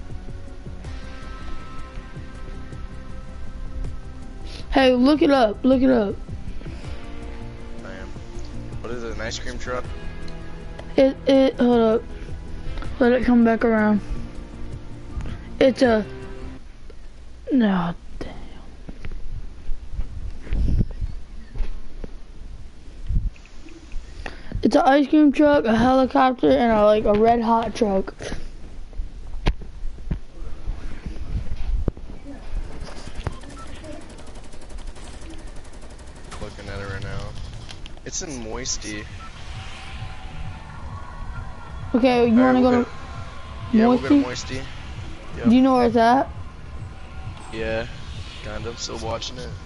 Hey, look it up. Look it up. I am. What is it? An ice cream truck? It it hold up. Let it come back around. It's a no. Damn. It's an ice cream truck, a helicopter, and a like a red hot truck. Looking at it right now. It's in Moisty. Okay, you Alright, wanna we'll go go to Yeah, we'll go to Moisty? Moisty. Yep. Do you know where it's at? Yeah, kind of. Still watching it.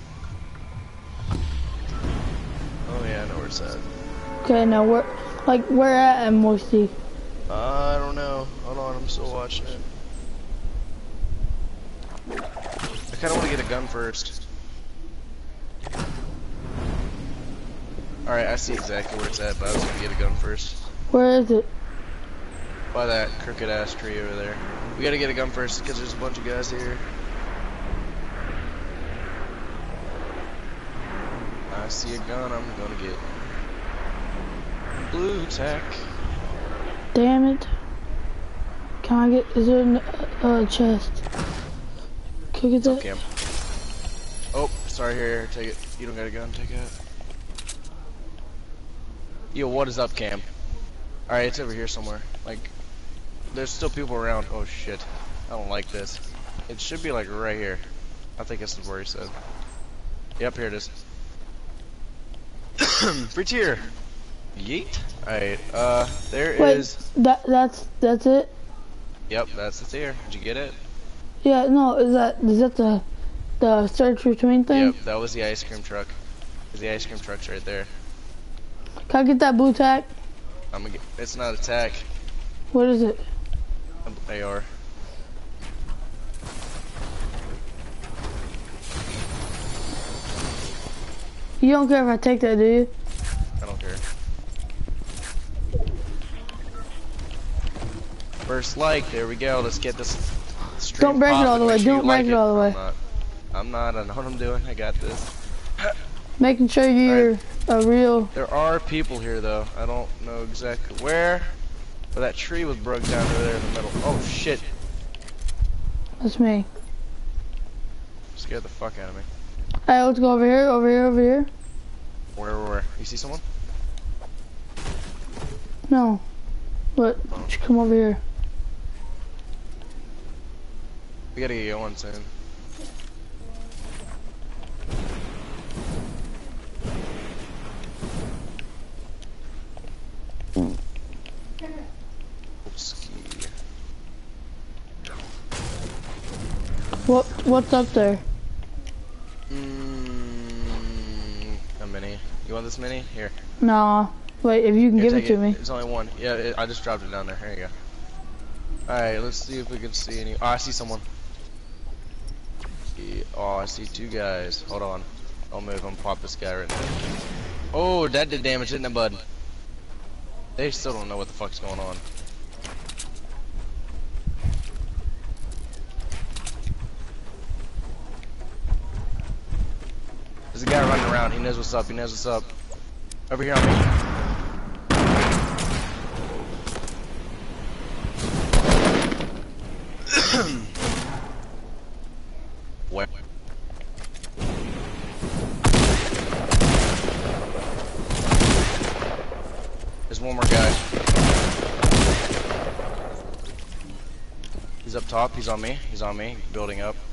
Oh yeah, I know where it's at. Okay, now where, like where at in Moisty? Uh, I don't know. Hold on, I'm still watching it. I kind of want to get a gun first. Alright, I see exactly where it's at, but I was gonna get a gun first. Where is it? By that crooked ass tree over there. We gotta get a gun first because there's a bunch of guys here. I see a gun, I'm gonna get blue tack. Damn it. Can I get, is there a uh, chest? Can I get that? Okay. Oh, sorry, here, here, take it. You don't got a gun, take it. Yo, what is up, Cam? Alright, it's over here somewhere. Like, there's still people around. Oh shit. I don't like this. It should be like right here. I think this is where he said. Yep, here it is. Free tier. Yeet. Alright, uh, there Wait, is. that that's that's it? Yep, that's the tier. Did you get it? Yeah, no, is that is that the the search between thing? Yep, that was the ice cream truck. The ice cream truck's right there. Can I get that blue tack? I'm gonna get. It's not a tack. What is it? A R. You don't care if I take that, do you? I don't care. First like, there we go. Let's get this stream Don't break it all the popping. way. Make sure Don't you like break it all the way. I'm not. I'm not. I know what I'm doing. I got this. Making sure you're A real. There are people here though. I don't know exactly where. But that tree was broke down over there in the middle. Oh shit. That's me. Scared the fuck out of me. Alright, let's go over here, over here, over here. Where, where, where? You see someone? No. But, come over here. We gotta get going soon. What, what's up there? Mm, a mini. You want this mini? Here. Nah. Wait, if you can Here, give it take to me. There's only one. Yeah, it, I just dropped it down there. Here you go. Alright, let's see if we can see any. Oh, I see someone. Oh, I see two guys. Hold on. I'll move. I'm pop this guy right now. Oh, that did damage, didn't it, bud? They still don't know what the fuck's going on. There's a guy running around. He knows what's up. He knows what's up. Over here on me. Where? There's one more guy. He's up top. He's on me. He's on me. Building up.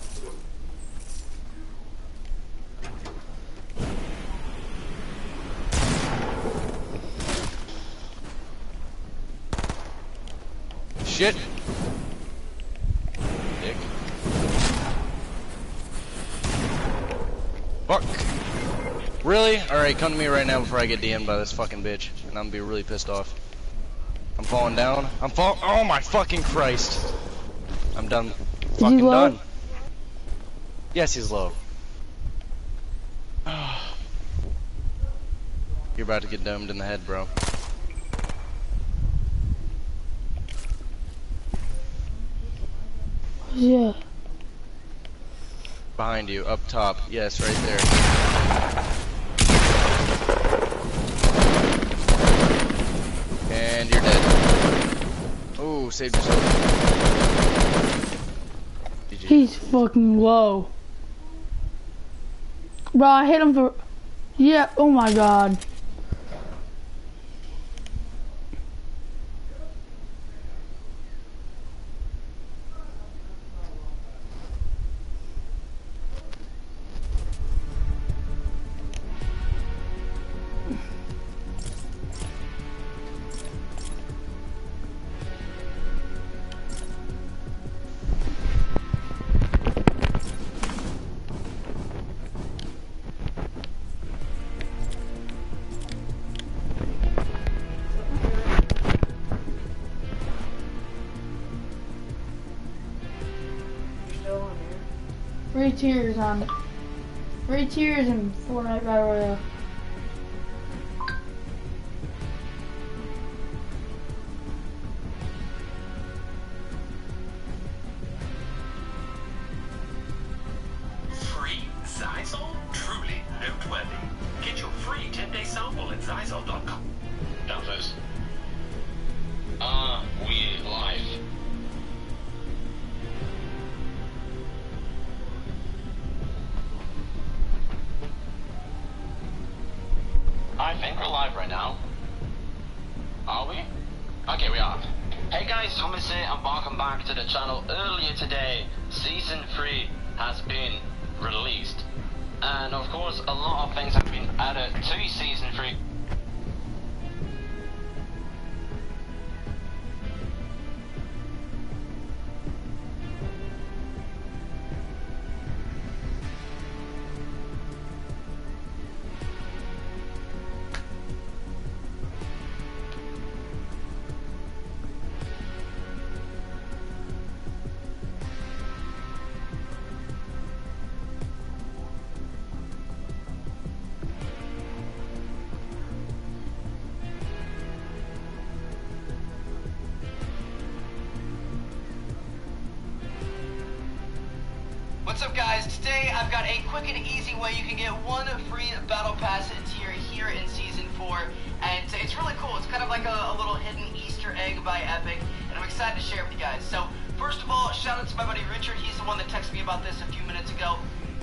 Shit. Dick. Fuck. Really? Alright, come to me right now before I get D M'd by this fucking bitch. And I'm gonna be really pissed off. I'm falling down. I'm fall- Oh my fucking Christ. I'm done. Fucking done. Yes, he's low. You're about to get domed in the head, bro. Yeah. Behind you, up top. Yes, right there. And you're dead. Oh, saved yourself. G G. He's fucking low. Bro, I hit him for... Yeah, oh my god. Three tiers on three tiers in Fortnite Battle Royale. Free Zyzol? Truly noteworthy. Get your free ten day sample at Zyzol dot com. Now first. Ah, we live. I think we're live right now. Are we? Okay, we are. Hey guys, Thomas here and welcome back to the channel. Earlier today, Season three has been released. And of course, a lot of things have been added to Season three. what's up guys? Today I've got a quick and easy way you can get one free battle pass tier here in season four, and it's really cool. It's kind of like a, a little hidden Easter egg by Epic, and I'm excited to share it with you guys. So first of all, shout out to my buddy Richard. He's the one that texted me about this a few minutes ago.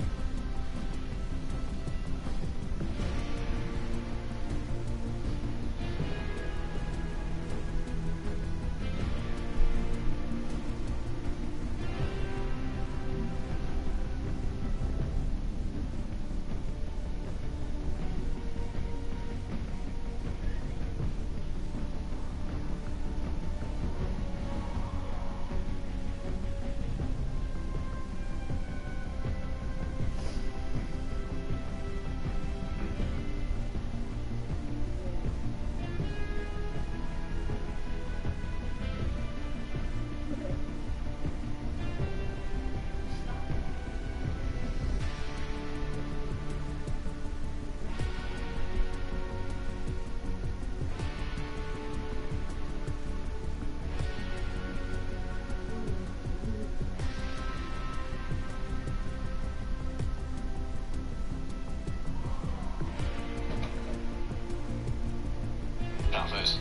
Office.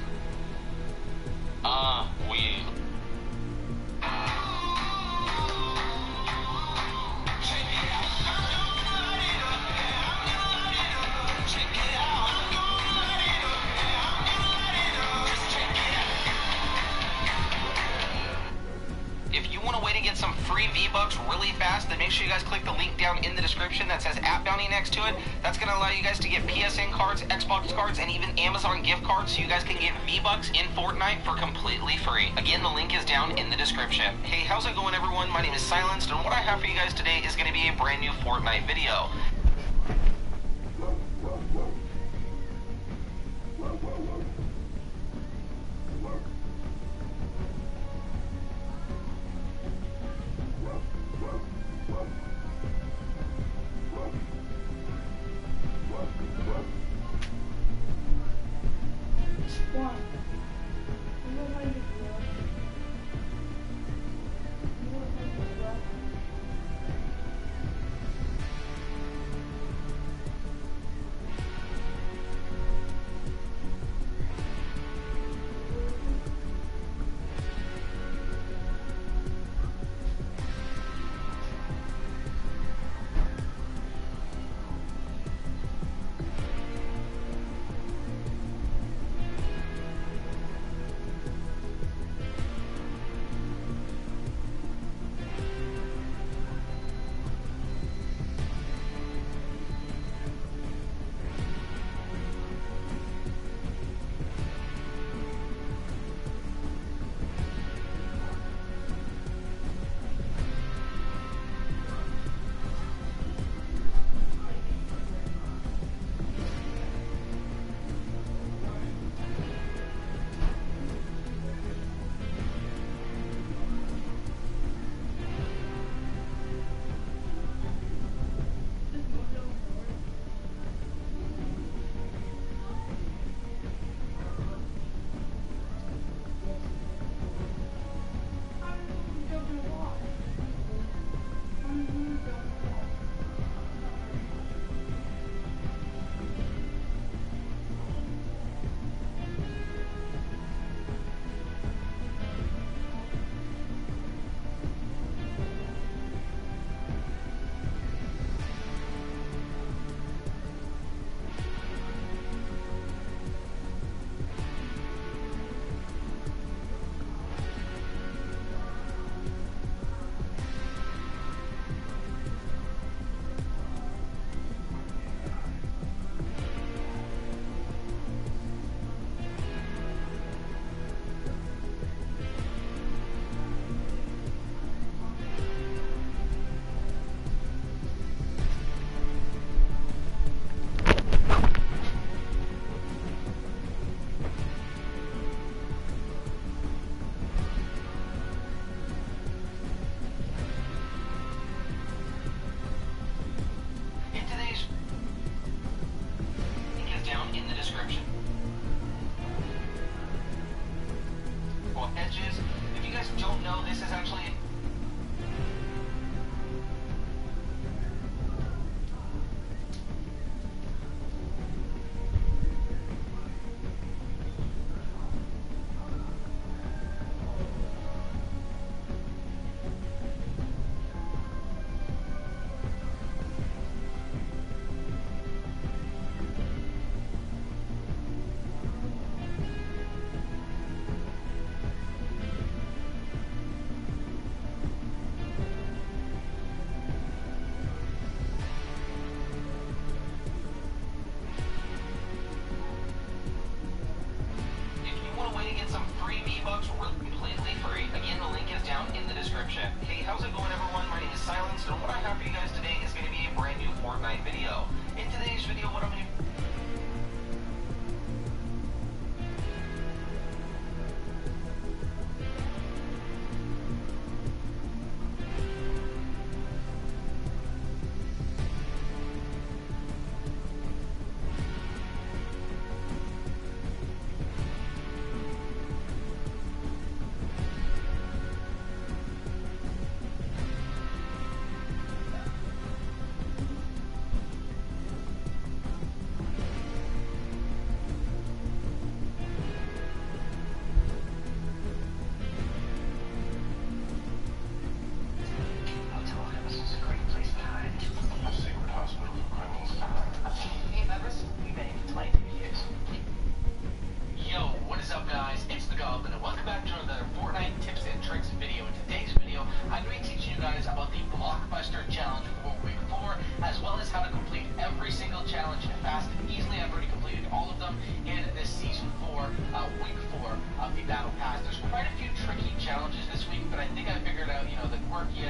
Ah, we. If you want a way to get some free V-Bucks really fast, then make sure you guys click the link down in the description that says App Bounty next to it. That's going to allow you guys to get P S N cards, Xbox cards, and even Amazon gift cards, so you guys can get V-Bucks in Fortnite for completely free. Again, the link is down in the description. Hey, how's it going everyone? My name is Silenced, and what I have for you guys today is going to be a brand new Fortnite video. work, yes.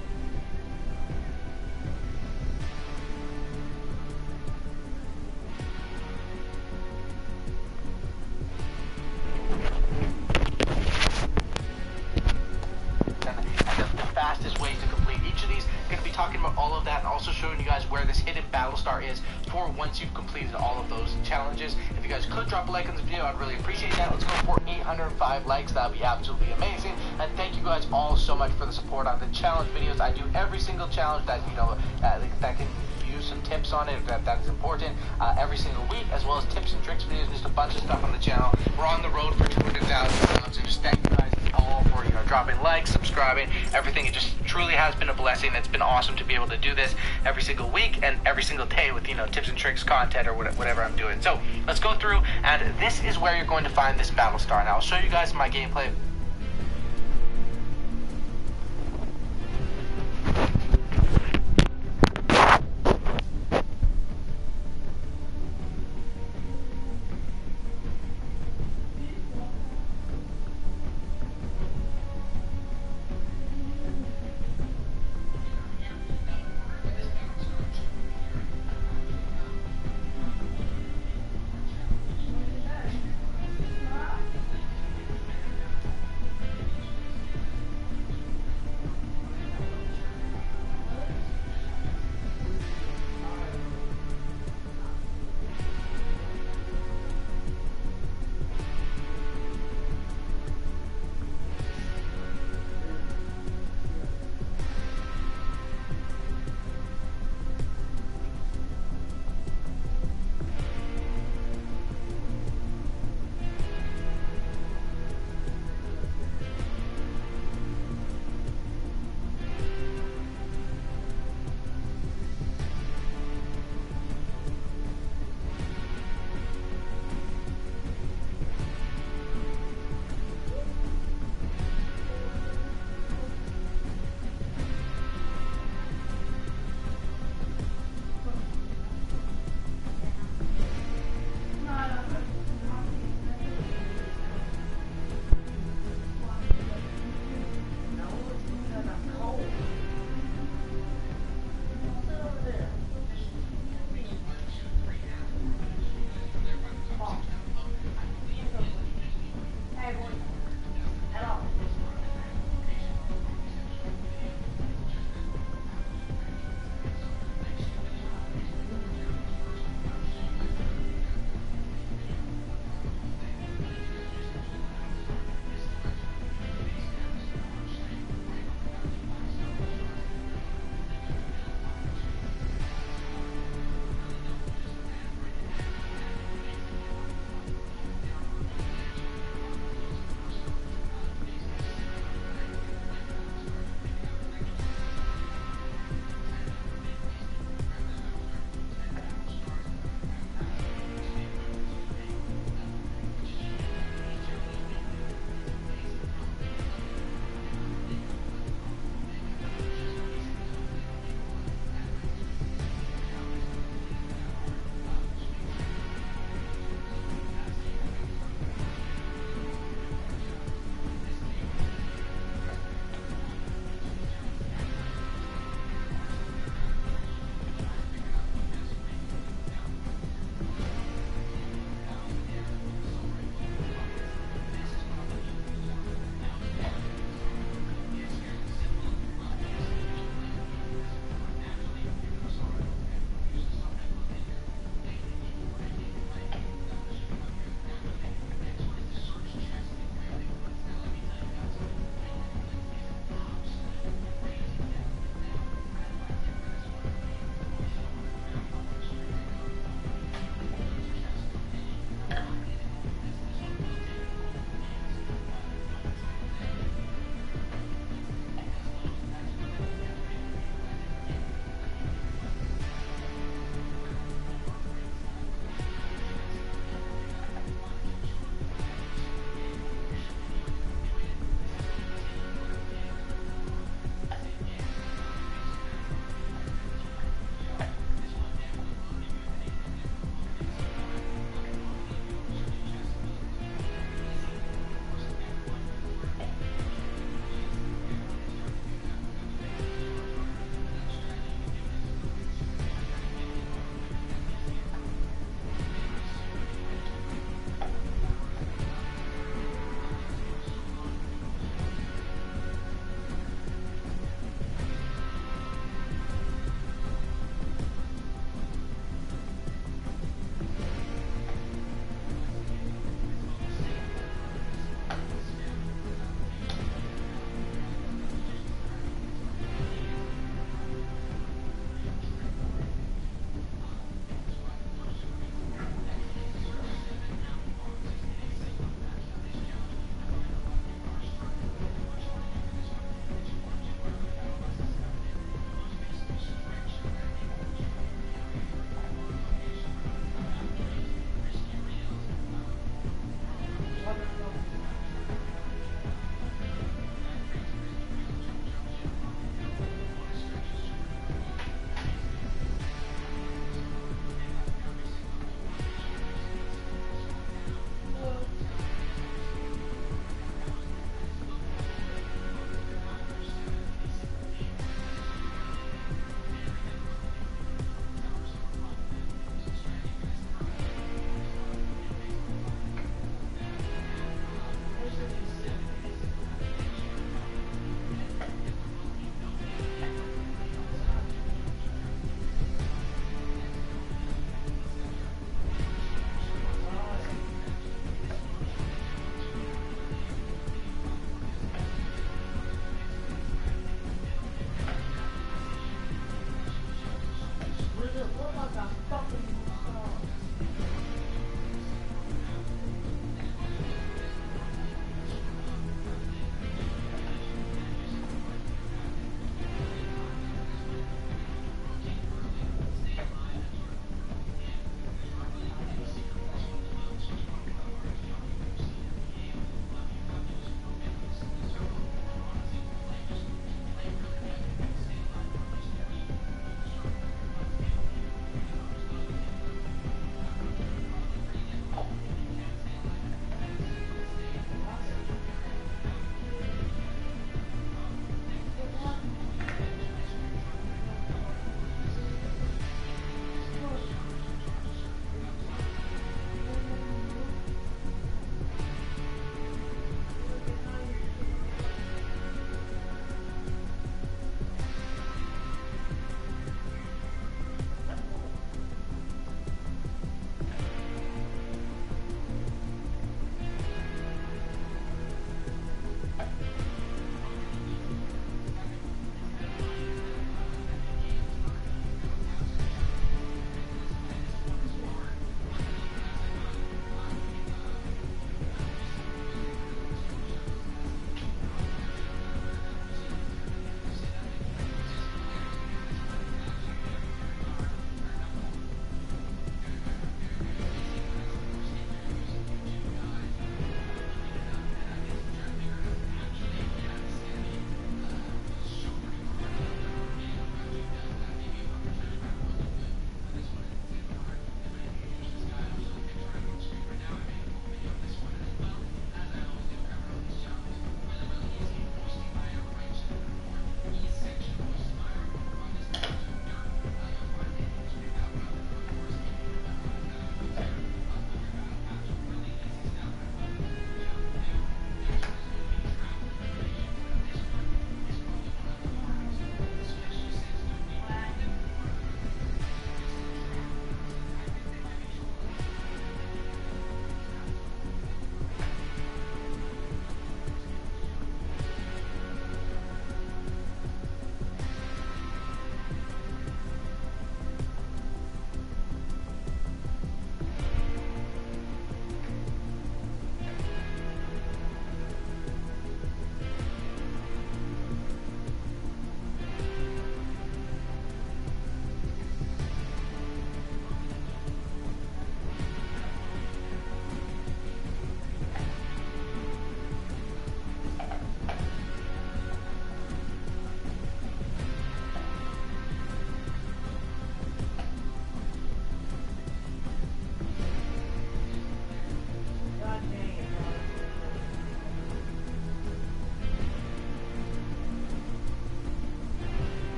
Fastest ways to complete each of these. Going to be talking about all of that and also showing you guys where this hidden battle star is for once you've completed all of those challenges. If you guys could drop a like on this video, I'd really appreciate that. Let's go for eight hundred five likes. That would be absolutely amazing. And thank you guys all so much for the support on the challenge videos. I do every single challenge that, you know, uh, that can use some tips on it, that that is important, uh, every single week, as well as tips and tricks videos, just a bunch of stuff on the channel. We're on the road for two hundred thousand subs, and just thank you guys all for, you know, dropping likes, subscribing, everything. It just truly has been a blessing. It's been awesome to be able to do this every single week and every single day with, you know, tips and tricks content or whatever I'm doing. So let's go through, and this is where you're going to find this battle star. Now I'll show you guys my gameplay.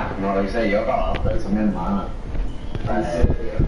No, like I say, yo gotta upgrade some in mana. That's it, yeah.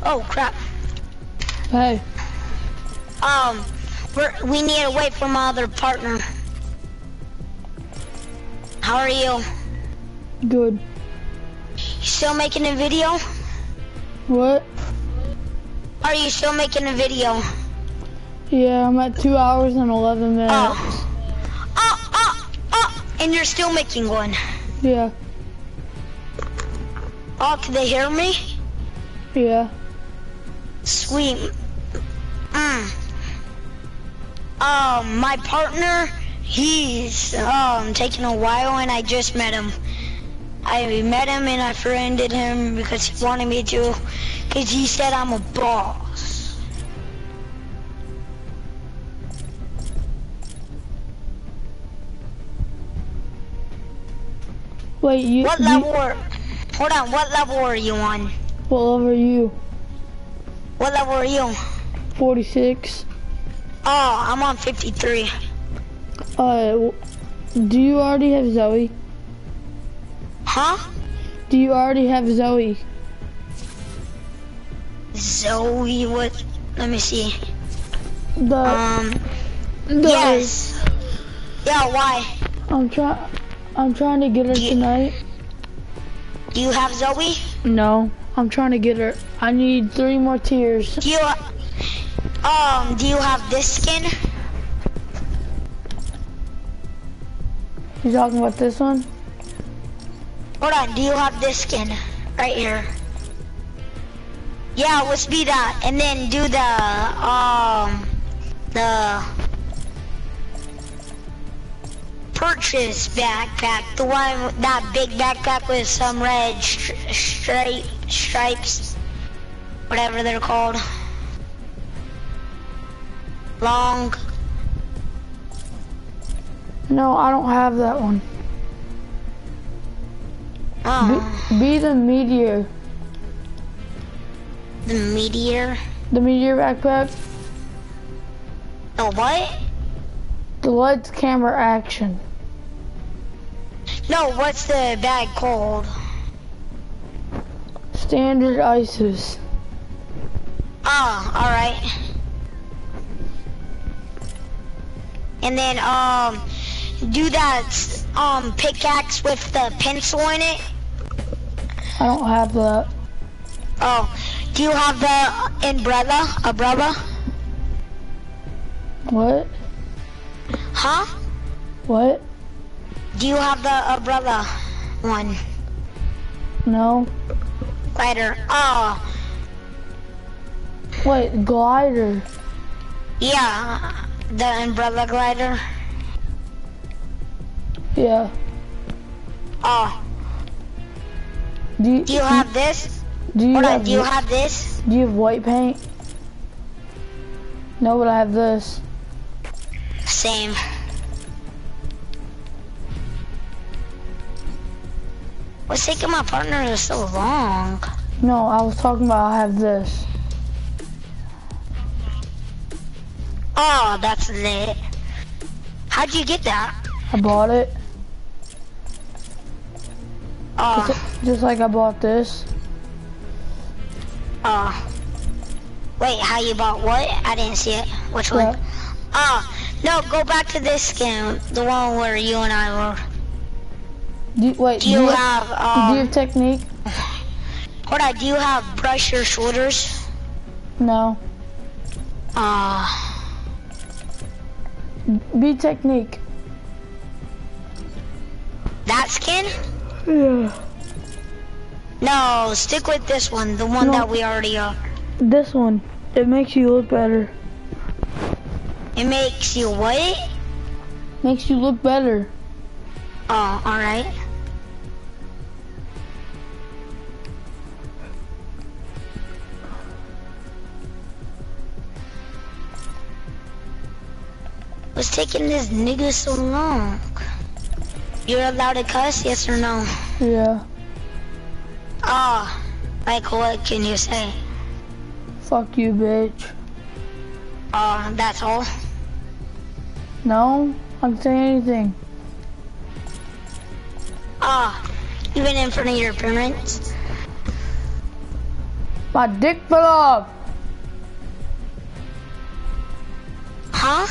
Oh crap. Hey. Um, we're, we need to wait for my other partner. How are you? Good. You still making a video? What? Are you still making a video? Yeah, I'm at two hours and eleven minutes. Oh. Oh, oh, oh, and you're still making one? Yeah. Oh, can they hear me? Yeah. Sweet. Mm. Um, my partner, he's um taking a while, and I just met him. I met him and I friended him because he wanted me to, because he said I'm a boss. Wait, you. What you, level are, hold on, what level are you on? What level are you? What level are you? forty-six. Oh, I'm on fifty-three. Uh, do you already have Zoe? Huh? Do you already have Zoe? Zoe, what? Let me see. The, um, the, yes. Yeah, why? I'm trying, I'm trying to get her do you, tonight. Do you have Zoe? No, I'm trying to get her. I need three more tiers. Do you, um, do you have this skin? You talking about this one? Hold on, do you have this skin? Right here. Yeah, let's be that. And then do the, um, the purchase backpack. The one, that big backpack with some red stri stripe, stripes. Whatever they're called. Long. No, I don't have that one. Oh. Be, be the meteor. The meteor? The meteor backpack. The what? The lights, camera, action. No, what's the bag called? Standard ISIS. Oh, alright. And then, um, do that, um, pickaxe with the pencil in it. I don't have that. Oh, do you have the umbrella? Umbrella? What? Huh? What? Do you have the umbrella one? No. Glider. Oh. Wait, glider. Yeah, the umbrella glider. Yeah. Oh. Do you, do you have this? Do you Hold have on, do you have this? Do you have white paint? No, but I have this. Same. What's taking my partner so long? No, I was talking about I have this. Oh, that's lit. How'd you get that? I bought it. Oh. Just, just like I bought this. Oh. Wait, how you bought what? I didn't see it. Which one? Yeah. Oh, no, go back to this skin. The one where you and I were. Do you, wait, do you, do you have, have, um, do you have technique? Hold on, do you have brush your shoulders? No. Ah. Uh, Be technique. That skin? Yeah. No, stick with this one, the one no, that we already are. This one. It makes you look better. It makes you what? Makes you look better. Oh, alright. What's taking this nigga so long? You're allowed to cuss, yes or no? Yeah. Ah, oh, like what can you say? Fuck you, bitch. Oh, that's all? No, I can say anything. Ah, oh, even in front of your parents? My dick fell off. Huh?